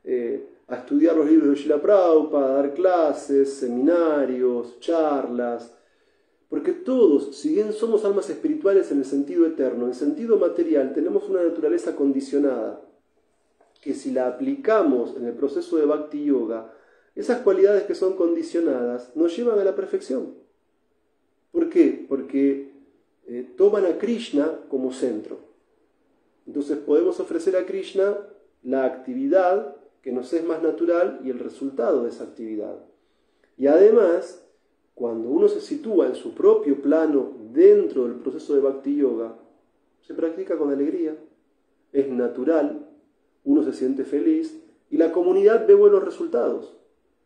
Speaker 1: a estudiar los libros de Srila Prabhupada, a dar clases, seminarios, charlas, porque todos, si bien somos almas espirituales en el sentido eterno, en el sentido material tenemos una naturaleza condicionada, que si la aplicamos en el proceso de Bhakti Yoga, esas cualidades que son condicionadas nos llevan a la perfección. ¿Por qué? Porque toman a Krishna como centro. Entonces podemos ofrecer a Krishna la actividad que nos es más natural y el resultado de esa actividad. Y además, cuando uno se sitúa en su propio plano dentro del proceso de Bhakti Yoga, se practica con alegría, es natural, uno se siente feliz y la comunidad ve buenos resultados.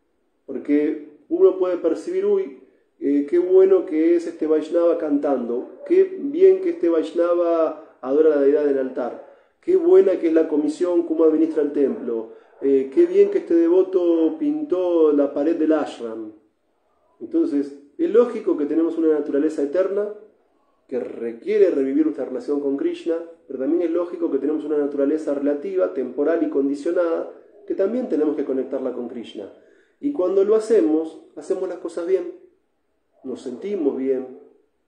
Speaker 1: Porque uno puede percibir, qué bueno que es este Vaishnava cantando, qué bien que este Vaishnava adora a la deidad en el altar, qué buena que es la comisión, cómo administra el templo, qué bien que este devoto pintó la pared del ashram. Entonces, es lógico que tenemos una naturaleza eterna que requiere revivir nuestra relación con Krishna, pero también es lógico que tenemos una naturaleza relativa, temporal y condicionada, que también tenemos que conectarla con Krishna. Y cuando lo hacemos las cosas bien, nos sentimos bien,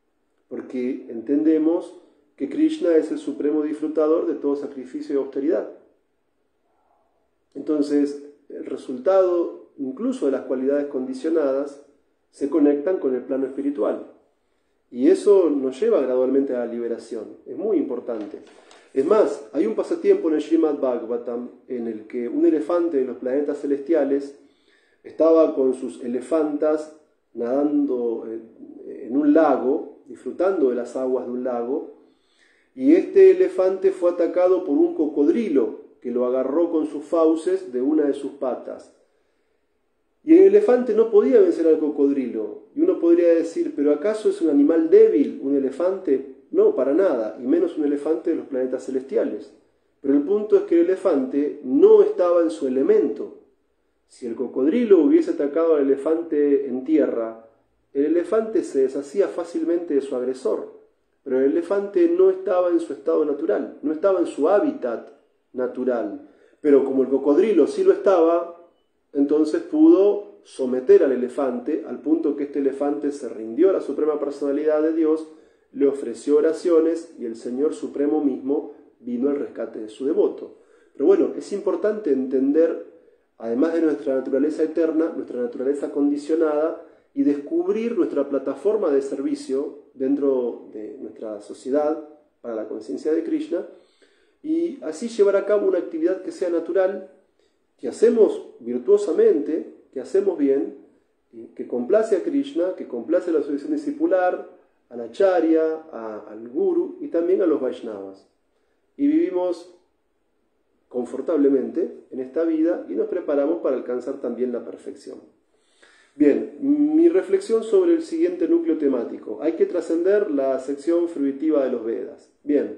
Speaker 1: porque entendemos que Krishna es el supremo disfrutador de todo sacrificio y austeridad. Entonces, el resultado, incluso de las cualidades condicionadas, se conectan con el plano espiritual. Y eso nos lleva gradualmente a la liberación. Es muy importante. Es más, hay un pasatiempo en el Srimad Bhagavatam en el que un elefante de los planetas celestiales estaba con sus elefantas nadando en un lago, disfrutando de las aguas de un lago, y este elefante fue atacado por un cocodrilo que lo agarró con sus fauces de una de sus patas. Y el elefante no podía vencer al cocodrilo. Y uno podría decir, ¿pero acaso es un animal débil, un elefante? No, para nada, y menos un elefante de los planetas celestiales. Pero el punto es que el elefante no estaba en su elemento. Si el cocodrilo hubiese atacado al elefante en tierra, el elefante se deshacía fácilmente de su agresor. Pero el elefante no estaba en su estado natural, no estaba en su hábitat natural. Pero como el cocodrilo sí lo estaba, entonces pudo someter al elefante al punto que este elefante se rindió a la suprema personalidad de Dios, le ofreció oraciones y el Señor Supremo mismo vino al rescate de su devoto. Pero bueno, es importante entender, además de nuestra naturaleza eterna, nuestra naturaleza condicionada, y descubrir nuestra plataforma de servicio dentro de nuestra sociedad para la conciencia de Krishna, y así llevar a cabo una actividad que sea natural, que hacemos virtuosamente, que hacemos bien, que complace a Krishna, que complace a la asociación discipular, a la Acharya, al Guru y también a los Vaishnavas. Y vivimos confortablemente en esta vida y nos preparamos para alcanzar también la perfección. Bien, mi reflexión sobre el siguiente núcleo temático. Hay que trascender la sección fruitiva de los Vedas. Bien,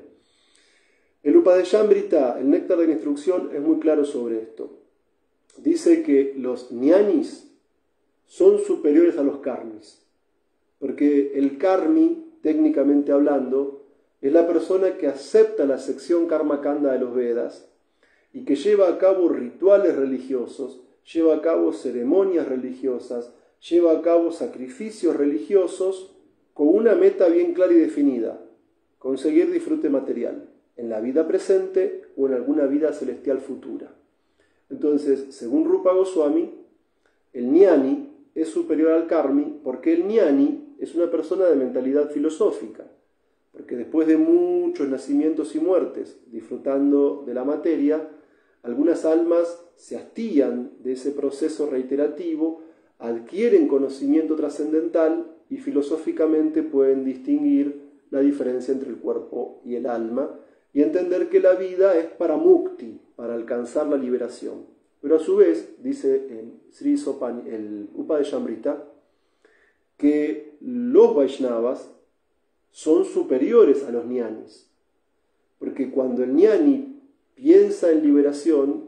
Speaker 1: el Upadeshambrita, el néctar de la instrucción, es muy claro sobre esto. Dice que los jnanis son superiores a los karmis, porque el karmi, técnicamente hablando, es la persona que acepta la sección karma kanda de los Vedas y que lleva a cabo rituales religiosos, lleva a cabo ceremonias religiosas, lleva a cabo sacrificios religiosos con una meta bien clara y definida: conseguir disfrute material en la vida presente o en alguna vida celestial futura. Entonces, según Rupa Goswami, el jnani es superior al karmi porque el jnani es una persona de mentalidad filosófica, porque después de muchos nacimientos y muertes disfrutando de la materia, algunas almas se hastían de ese proceso reiterativo, adquieren conocimiento trascendental y filosóficamente pueden distinguir la diferencia entre el cuerpo y el alma y entender que la vida es para mukti, para alcanzar la liberación. Pero a su vez, dice el Upadeshambrita, que los Vaishnavas son superiores a los jnanis, porque cuando el jnani piensa en liberación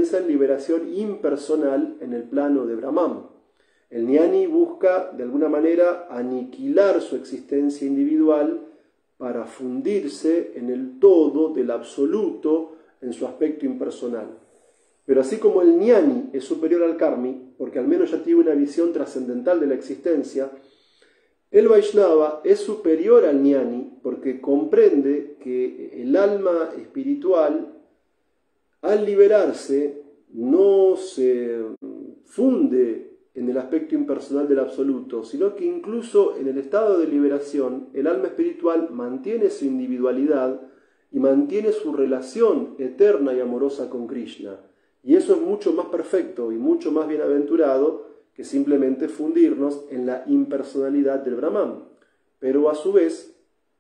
Speaker 1: impersonal en el plano de Brahman. El jnani busca de alguna manera aniquilar su existencia individual para fundirse en el todo del absoluto en su aspecto impersonal. Pero así como el jnani es superior al karmi, porque al menos ya tiene una visión trascendental de la existencia, el Vaishnava es superior al jnani porque comprende que el alma espiritual, al liberarse, no se funde en el aspecto impersonal del absoluto, sino que incluso en el estado de liberación, el alma espiritual mantiene su individualidad y mantiene su relación eterna y amorosa con Krishna. Y eso es mucho más perfecto y mucho más bienaventurado que simplemente fundirnos en la impersonalidad del Brahman. Pero a su vez,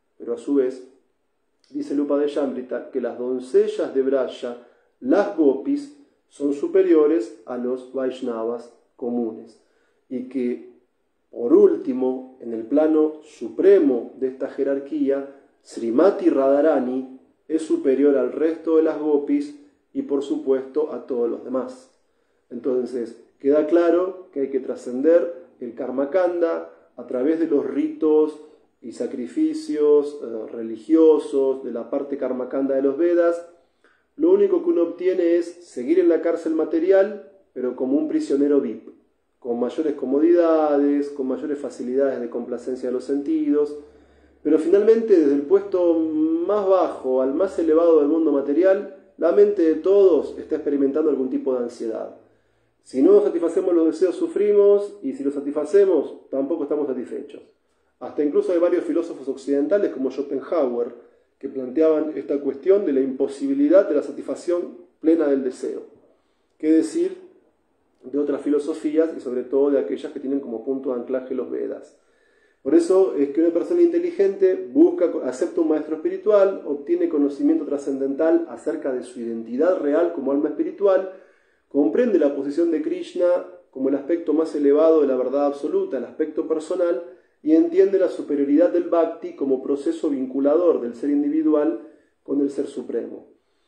Speaker 1: dice el Upadeshambrita, que las doncellas de Braja, las gopis, son superiores a los Vaishnavas comunes. Y que, por último, en el plano supremo de esta jerarquía, Srimati Radharani es superior al resto de las gopis y, por supuesto, a todos los demás. Entonces, queda claro que hay que trascender el karma kanda a través de los ritos y sacrificios religiosos de la parte karma kanda de los Vedas. Lo único que uno obtiene es seguir en la cárcel material, pero como un prisionero VIP, con mayores comodidades, con mayores facilidades de complacencia de los sentidos, pero finalmente desde el puesto más bajo al más elevado del mundo material, la mente de todos está experimentando algún tipo de ansiedad. Si no satisfacemos los deseos, sufrimos, y si los satisfacemos, tampoco estamos satisfechos. Hasta incluso hay varios filósofos occidentales, como Schopenhauer, que planteaban esta cuestión de la imposibilidad de la satisfacción plena del deseo. ¿Qué decir de otras filosofías y sobre todo de aquellas que tienen como punto de anclaje los Vedas? Por eso es que una persona inteligente acepta un maestro espiritual, obtiene conocimiento trascendental acerca de su identidad real como alma espiritual, comprende la posición de Krishna como el aspecto más elevado de la verdad absoluta, el aspecto personal, y entiende la superioridad del bhakti como proceso vinculador del ser individual con el ser supremo.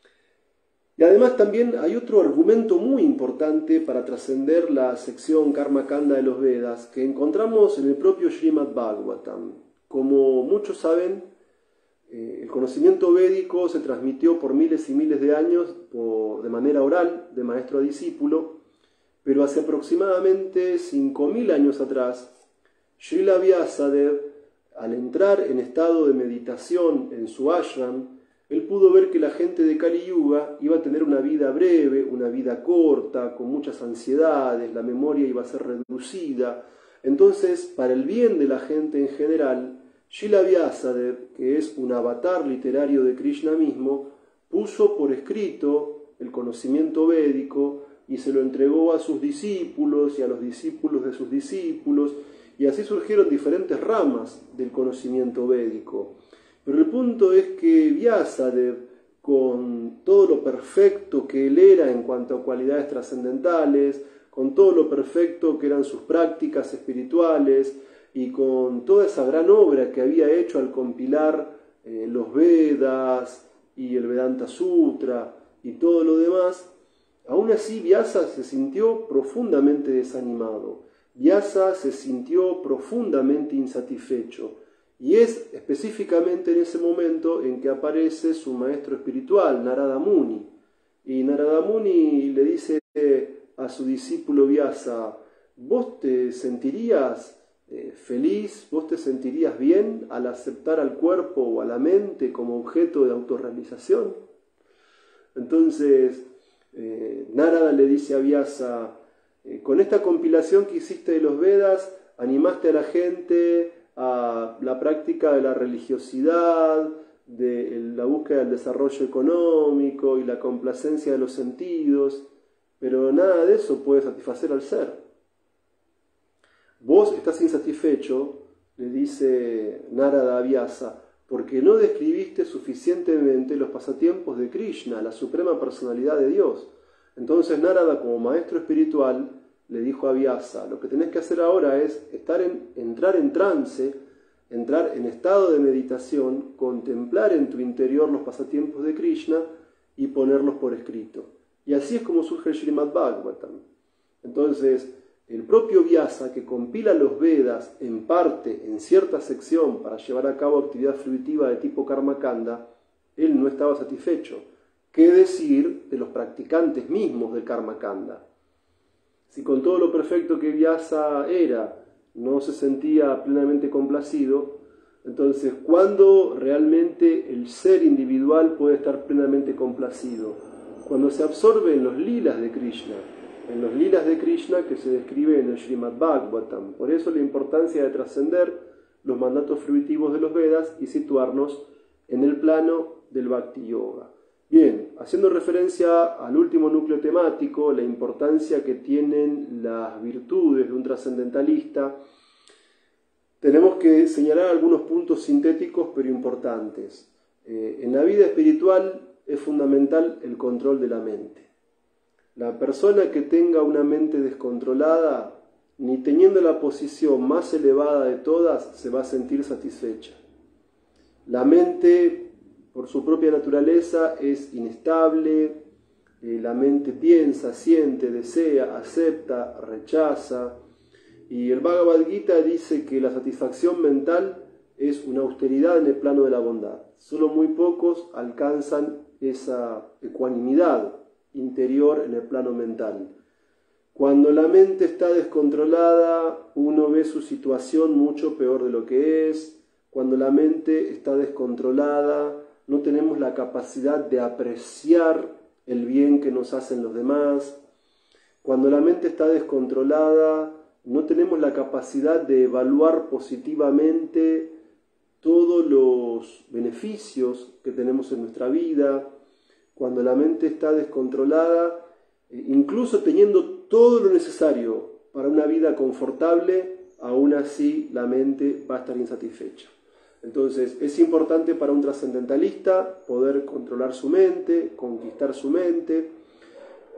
Speaker 1: Y además también hay otro argumento muy importante para trascender la sección Karma Kanda de los Vedas que encontramos en el propio Srimad Bhagavatam. Como muchos saben, el conocimiento védico se transmitió por miles y miles de años de manera oral, de maestro a discípulo, pero hace aproximadamente 5000 años atrás, Srila Vyasadeva, al entrar en estado de meditación en su ashram, él pudo ver que la gente de Kali Yuga iba a tener una vida breve, una vida corta, con muchas ansiedades, la memoria iba a ser reducida. Entonces, para el bien de la gente en general, Srila Vyasadeva, que es un avatar literario de Krishna mismo, puso por escrito el conocimiento védico y se lo entregó a sus discípulos y a los discípulos de sus discípulos, y así surgieron diferentes ramas del conocimiento védico. Pero el punto es que Vyasadeva, con todo lo perfecto que él era en cuanto a cualidades trascendentales, con todo lo perfecto que eran sus prácticas espirituales y con toda esa gran obra que había hecho al compilar los Vedas y el Vedanta Sutra y todo lo demás, aún así Vyasa se sintió profundamente desanimado. Vyasa se sintió profundamente insatisfecho. Y es específicamente en ese momento en que aparece su maestro espiritual, Narada Muni. Y Narada Muni le dice a su discípulo Vyasa: ¿vos te sentirías feliz, vos te sentirías bien al aceptar al cuerpo o a la mente como objeto de autorrealización? Entonces, Narada le dice a Vyasa: con esta compilación que hiciste de los Vedas, animaste a la gente a la práctica de la religiosidad, de la búsqueda del desarrollo económico y la complacencia de los sentidos, pero nada de eso puede satisfacer al ser. Vos estás insatisfecho, le dice Narada a Vyasa, porque no describiste suficientemente los pasatiempos de Krishna, la suprema personalidad de Dios. Entonces Narada, como maestro espiritual, le dijo a Vyasa: lo que tenés que hacer ahora es entrar en trance, entrar en estado de meditación, contemplar en tu interior los pasatiempos de Krishna y ponerlos por escrito. Y así es como surge el Srimad Bhagavatam. Entonces, el propio Vyasa, que compila los Vedas en parte, en cierta sección, para llevar a cabo actividad fruitiva de tipo Karma Kanda, él no estaba satisfecho. ¿Qué decir de los practicantes mismos del Karma Kanda? Si con todo lo perfecto que Vyasa era, no se sentía plenamente complacido, entonces, ¿cuándo realmente el ser individual puede estar plenamente complacido? Cuando se absorbe en los lilas de Krishna, que se describe en el Srimad Bhagavatam. Por eso la importancia de trascender los mandatos fruitivos de los Vedas y situarnos en el plano del Bhakti Yoga. Bien, haciendo referencia al último núcleo temático, la importancia que tienen las virtudes de un trascendentalista, tenemos que señalar algunos puntos sintéticos pero importantes. En la vida espiritual es fundamental el control de la mente. La persona que tenga una mente descontrolada, ni teniendo la posición más elevada de todas, se va a sentir satisfecha. La mente, por su propia naturaleza, es inestable. La mente piensa, siente, desea, acepta, rechaza. Y el Bhagavad Gita dice que la satisfacción mental es una austeridad en el plano de la bondad. Solo muy pocos alcanzan esa ecuanimidad interior en el plano mental. Cuando la mente está descontrolada, uno ve su situación mucho peor de lo que es. Cuando la mente está descontrolada, no tenemos la capacidad de apreciar el bien que nos hacen los demás. Cuando la mente está descontrolada, no tenemos la capacidad de evaluar positivamente todos los beneficios que tenemos en nuestra vida. Cuando la mente está descontrolada, incluso teniendo todo lo necesario para una vida confortable, aún así la mente va a estar insatisfecha. Entonces, es importante para un trascendentalista poder controlar su mente, conquistar su mente.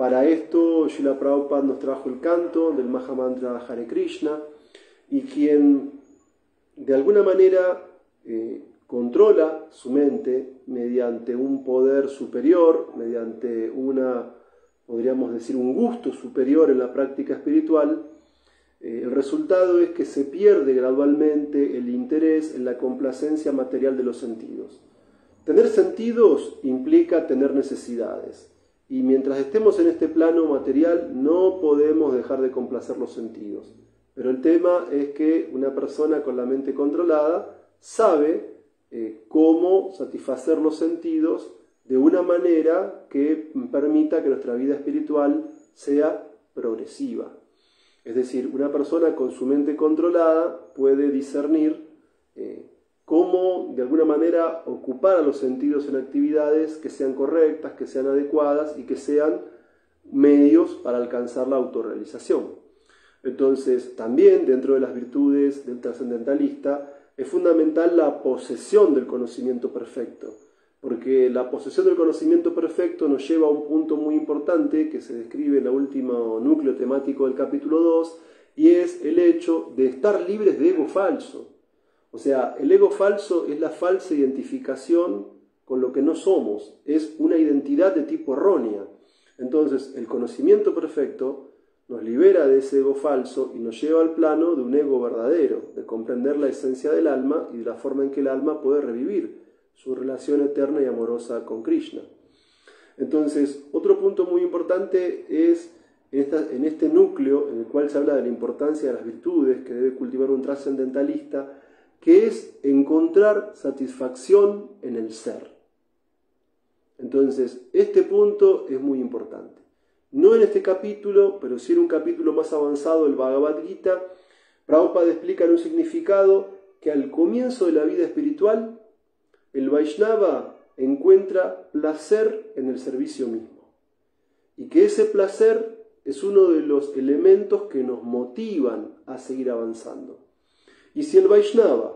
Speaker 1: Para esto, Srila Prabhupada nos trajo el canto del Mahamantra Hare Krishna, y quien de alguna manera controla su mente mediante un poder superior, mediante podríamos decir, un gusto superior en la práctica espiritual, el resultado es que se pierde gradualmente el interés en la complacencia material de los sentidos. Tener sentidos implica tener necesidades, y mientras estemos en este plano material no podemos dejar de complacer los sentidos. Pero el tema es que una persona con la mente controlada sabe cómo satisfacer los sentidos de una manera que permita que nuestra vida espiritual sea progresiva. Es decir, una persona con su mente controlada puede discernir cómo de alguna manera ocupar a los sentidos en actividades que sean correctas, que sean adecuadas y que sean medios para alcanzar la autorrealización. Entonces, también dentro de las virtudes del trascendentalista es fundamental la posesión del conocimiento perfecto, porque la posesión del conocimiento perfecto nos lleva a un punto muy importante que se describe en el último núcleo temático del capítulo 2, y es el hecho de estar libres de ego falso. O sea, el ego falso es la falsa identificación con lo que no somos, es una identidad de tipo errónea. Entonces, el conocimiento perfecto nos libera de ese ego falso y nos lleva al plano de un ego verdadero, de comprender la esencia del alma y de la forma en que el alma puede revivir su relación eterna y amorosa con Krishna. Entonces, otro punto muy importante es en este núcleo en el cual se habla de la importancia de las virtudes que debe cultivar un trascendentalista, que es encontrar satisfacción en el ser. Entonces, este punto es muy importante. No en este capítulo, pero sí en un capítulo más avanzado del Bhagavad Gita, Prabhupada explica en un significado que al comienzo de la vida espiritual, el Vaishnava encuentra placer en el servicio mismo. Y que ese placer es uno de los elementos que nos motivan a seguir avanzando. Y si el Vaishnava,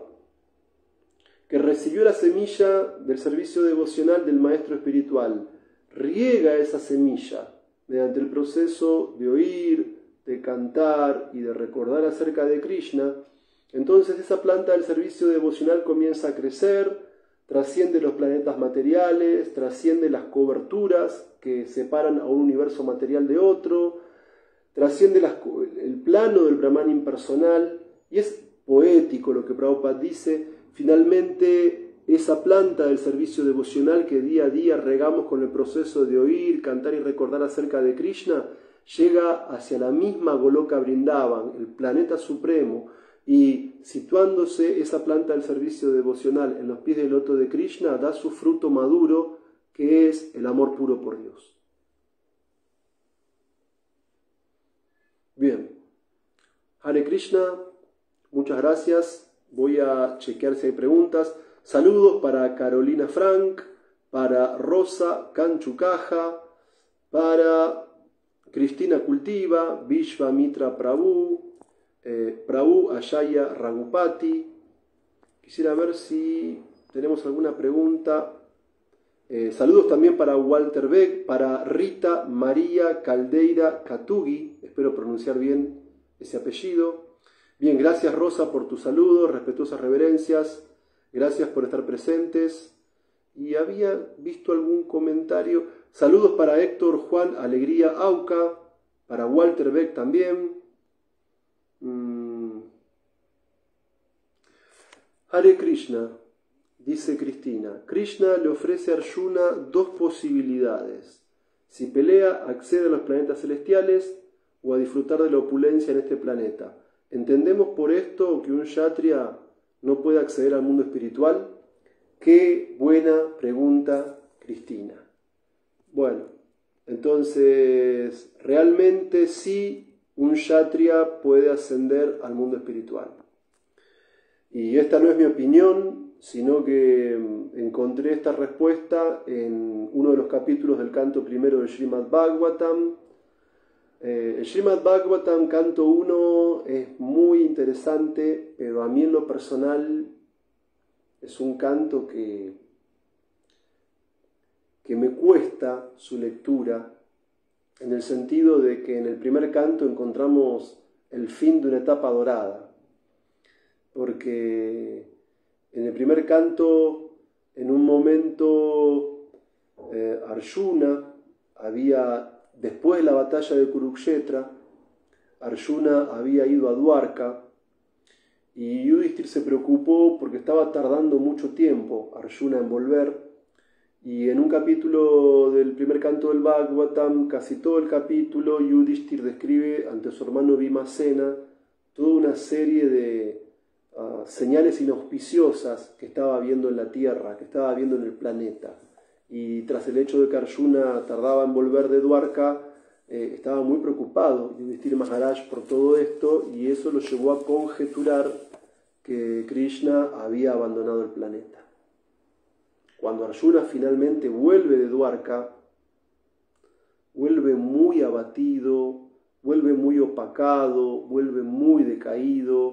Speaker 1: que recibió la semilla del servicio devocional del maestro espiritual, riega esa semilla mediante el proceso de oír, de cantar y de recordar acerca de Krishna, entonces esa planta del servicio devocional comienza a crecer, trasciende los planetas materiales, trasciende las coberturas que separan a un universo material de otro, trasciende el plano del Brahman impersonal, y es poético lo que Prabhupada dice. Finalmente, esa planta del servicio devocional que día a día regamos con el proceso de oír, cantar y recordar acerca de Krishna, llega hacia la misma Goloka Vrindavan, el planeta supremo, y situándose esa planta del servicio devocional en los pies del loto de Krishna, da su fruto maduro, que es el amor puro por Dios. Bien, Hare Krishna, muchas gracias. Voy a chequear si hay preguntas. Saludos para Carolina Frank, para Rosa Canchucaja, para Cristina Cultiva, Vishvamitra Prabhu, Prabhu Ayaya Raghupati. Quisiera ver si tenemos alguna pregunta. Saludos también para Walter Beck, para Rita María Caldeira Catugi, espero pronunciar bien ese apellido. Bien, gracias Rosa por tu saludo, respetuosas reverencias, gracias por estar presentes. Y había visto algún comentario. Saludos para Héctor Juan Alegría Auca, para Walter Beck también. Hare Krishna, dice Cristina. Krishna le ofrece a Arjuna dos posibilidades. Si pelea, accede a los planetas celestiales o a disfrutar de la opulencia en este planeta. ¿Entendemos por esto que un kshatriya no puede acceder al mundo espiritual? Qué buena pregunta, Cristina. Bueno, entonces, realmente sí, un kshatriya puede ascender al mundo espiritual. Y esta no es mi opinión, sino que encontré esta respuesta en uno de los capítulos del canto primero del Srimad Bhagavatam. El Srimad Bhagavatam, canto 1, es muy interesante, pero a mí en lo personal es un canto que me cuesta su lectura, en el sentido de que en el primer canto encontramos el fin de una etapa dorada, porque en el primer canto, en un momento, Arjuna después de la batalla de Kurukshetra, Arjuna había ido a Dwarka y Yudhishthir se preocupó porque estaba tardando mucho tiempo Arjuna en volver. Y en un capítulo del primer canto del Bhagavatam, casi todo el capítulo, Yudhishthir describe ante su hermano Bhimasena toda una serie de señales inauspiciosas que estaba viendo en la tierra, que estaba viendo en el planeta. Y tras el hecho de que Arjuna tardaba en volver de Dwarka, estaba muy preocupado Yudhishthir Maharaj por todo esto, y eso lo llevó a conjeturar que Krishna había abandonado el planeta. Cuando Arjuna finalmente vuelve de Dwarka, vuelve muy abatido, vuelve muy opacado, vuelve muy decaído,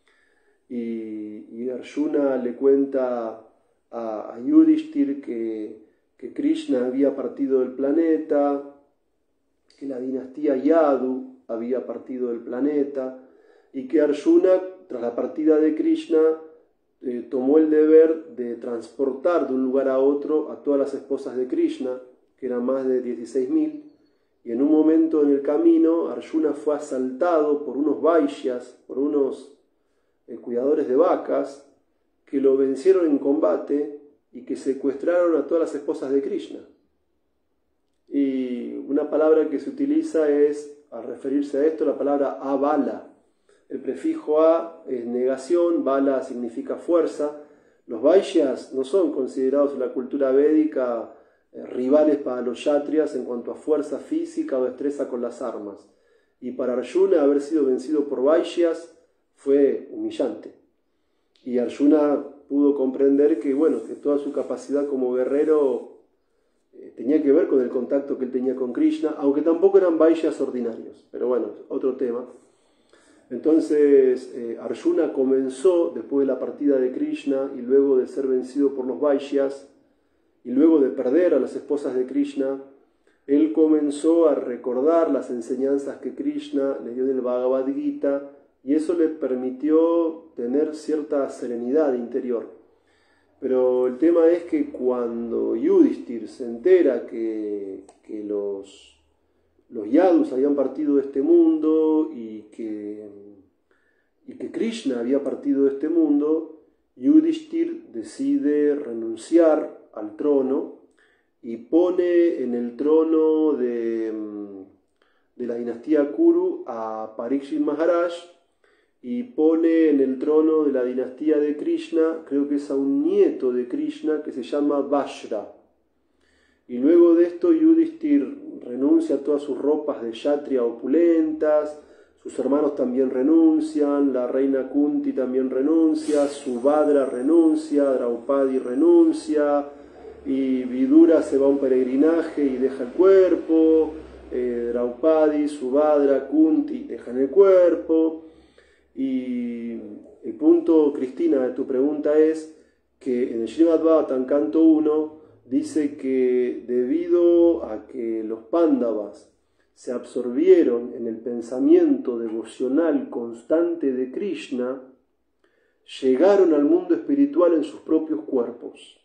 Speaker 1: y Arjuna le cuenta a Yudhishthir que Krishna había partido del planeta, que la dinastía Yadu había partido del planeta, y que Arjuna, tras la partida de Krishna, tomó el deber de transportar de un lugar a otro a todas las esposas de Krishna, que eran más de 16.000, y en un momento en el camino Arjuna fue asaltado por unos Vaishyas, por unos cuidadores de vacas, que lo vencieron en combate y que secuestraron a todas las esposas de Krishna. Y una palabra que se utiliza es, al referirse a esto, la palabra abala. El prefijo a es negación, bala significa fuerza. Los Vaishyas no son considerados en la cultura védica rivales para los Kshatriyas en cuanto a fuerza física o destreza con las armas. Y para Arjuna haber sido vencido por Vaishyas fue humillante. Y Arjuna pudo comprender que toda su capacidad como guerrero tenía que ver con el contacto que él tenía con Krishna, aunque tampoco eran Vaishyas ordinarios. Pero bueno, otro tema. Entonces Arjuna comenzó, después de la partida de Krishna y luego de ser vencido por los Vaishyas y luego de perder a las esposas de Krishna, él comenzó a recordar las enseñanzas que Krishna le dio en el Bhagavad Gita, y eso le permitió tener cierta serenidad interior. Pero el tema es que cuando Yudhishthir se entera que los Yadus habían partido de este mundo y que Krishna había partido de este mundo, Yudhishthir decide renunciar al trono y pone en el trono de la dinastía Kuru a Parikshit Maharaj, y pone en el trono de la dinastía de Krishna, creo que es a un nieto de Krishna que se llama Vajra. Y luego de esto Yudhishthir renuncia a todas sus ropas de kshatriya opulentas, sus hermanos también renuncian, la reina Kunti también renuncia, Subhadra renuncia, Draupadi renuncia, y Vidura se va a un peregrinaje y deja el cuerpo, Draupadi, Subhadra, Kunti dejan el cuerpo. Y el punto, Cristina, de tu pregunta es que en el Srimad Bhagavatam, canto 1, dice que debido a que los Pándavas se absorbieron en el pensamiento devocional constante de Krishna, llegaron al mundo espiritual en sus propios cuerpos.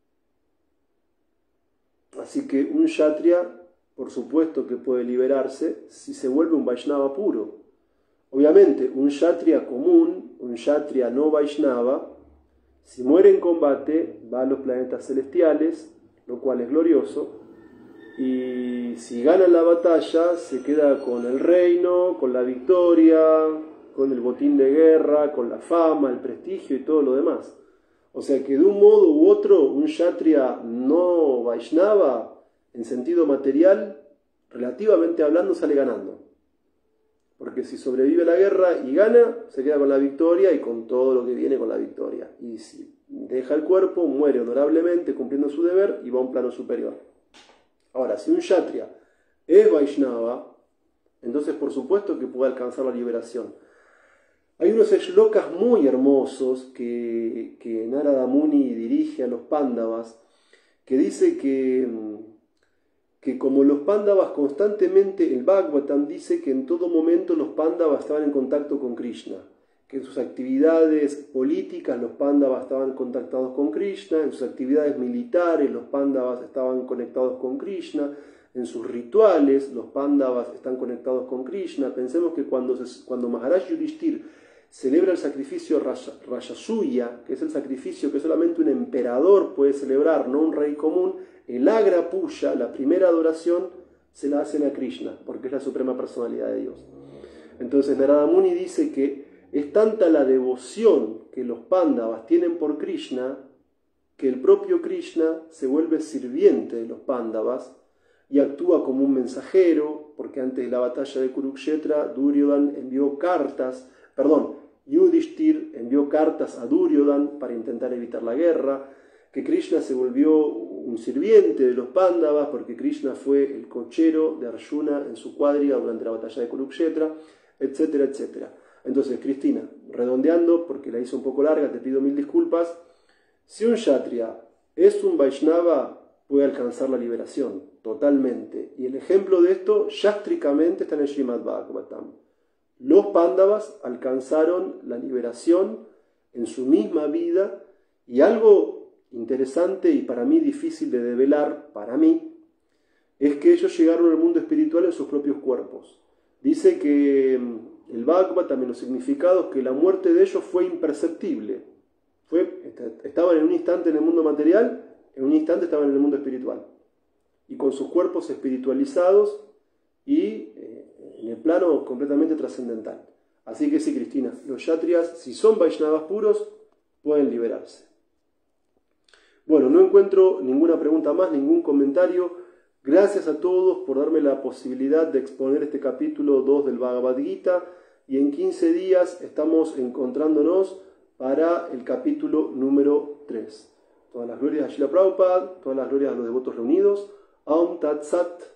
Speaker 1: Así que un Kshatriya, por supuesto que puede liberarse si se vuelve un Vaishnava puro. Obviamente, un Kshatriya común, un Kshatriya no Vaishnava, si muere en combate, va a los planetas celestiales, lo cual es glorioso, y si gana la batalla, se queda con el reino, con la victoria, con el botín de guerra, con la fama, el prestigio y todo lo demás. O sea que de un modo u otro, un Kshatriya no Vaishnava, en sentido material, relativamente hablando, sale ganando. Porque si sobrevive la guerra y gana, se queda con la victoria y con todo lo que viene con la victoria. Y si deja el cuerpo, muere honorablemente cumpliendo su deber y va a un plano superior. Ahora, si un Kshatriya es Vaishnava, entonces por supuesto que puede alcanzar la liberación. Hay unos shlokas muy hermosos que Narada Muni dirige a los Pándavas, que dice que que como los Pándavas constantemente, el Bhagavatam dice que en todo momento los Pándavas estaban en contacto con Krishna, que en sus actividades políticas los Pándavas estaban contactados con Krishna, en sus actividades militares los Pándavas estaban conectados con Krishna, en sus rituales los Pándavas están conectados con Krishna. Pensemos que cuando Maharaj Yudhishthir celebra el sacrificio Rajasuya, que es el sacrificio que solamente un emperador puede celebrar, no un rey común, el Agra Puja, la primera adoración, se la hacen a Krishna, porque es la suprema personalidad de Dios. Entonces Narada Muni dice que es tanta la devoción que los Pándavas tienen por Krishna, que el propio Krishna se vuelve sirviente de los Pándavas y actúa como un mensajero, porque antes de la batalla de Kurukshetra, Yudhishthir envió cartas a Duryodhan para intentar evitar la guerra, que Krishna se volvió un sirviente de los Pándavas, porque Krishna fue el cochero de Arjuna en su cuadriga durante la batalla de Kurukshetra, etcétera, etcétera. Entonces, Cristina, redondeando, porque la hice un poco larga, te pido mil disculpas. Si un Kshatriya es un Vaishnava, puede alcanzar la liberación, totalmente. Y el ejemplo de esto, shastricamente, está en el Srimad Bhagavatam. Los Pándavas alcanzaron la liberación en su misma vida, y algo interesante y para mí difícil de develar, para mí, es que ellos llegaron al mundo espiritual en sus propios cuerpos. Dice que el Bhagavatam, en los significados, que la muerte de ellos fue imperceptible. Estaban en un instante en el mundo material, en un instante estaban en el mundo espiritual. Y con sus cuerpos espiritualizados y en el plano completamente trascendental. Así que sí, Cristina, los Kshatriyas, si son Vaishnavas puros, pueden liberarse. Bueno, no encuentro ninguna pregunta más, ningún comentario. Gracias a todos por darme la posibilidad de exponer este capítulo 2 del Bhagavad Gita, y en 15 días estamos encontrándonos para el capítulo número 3. Todas las glorias a Srila Prabhupada, todas las glorias a los devotos reunidos. Aum Tat Sat.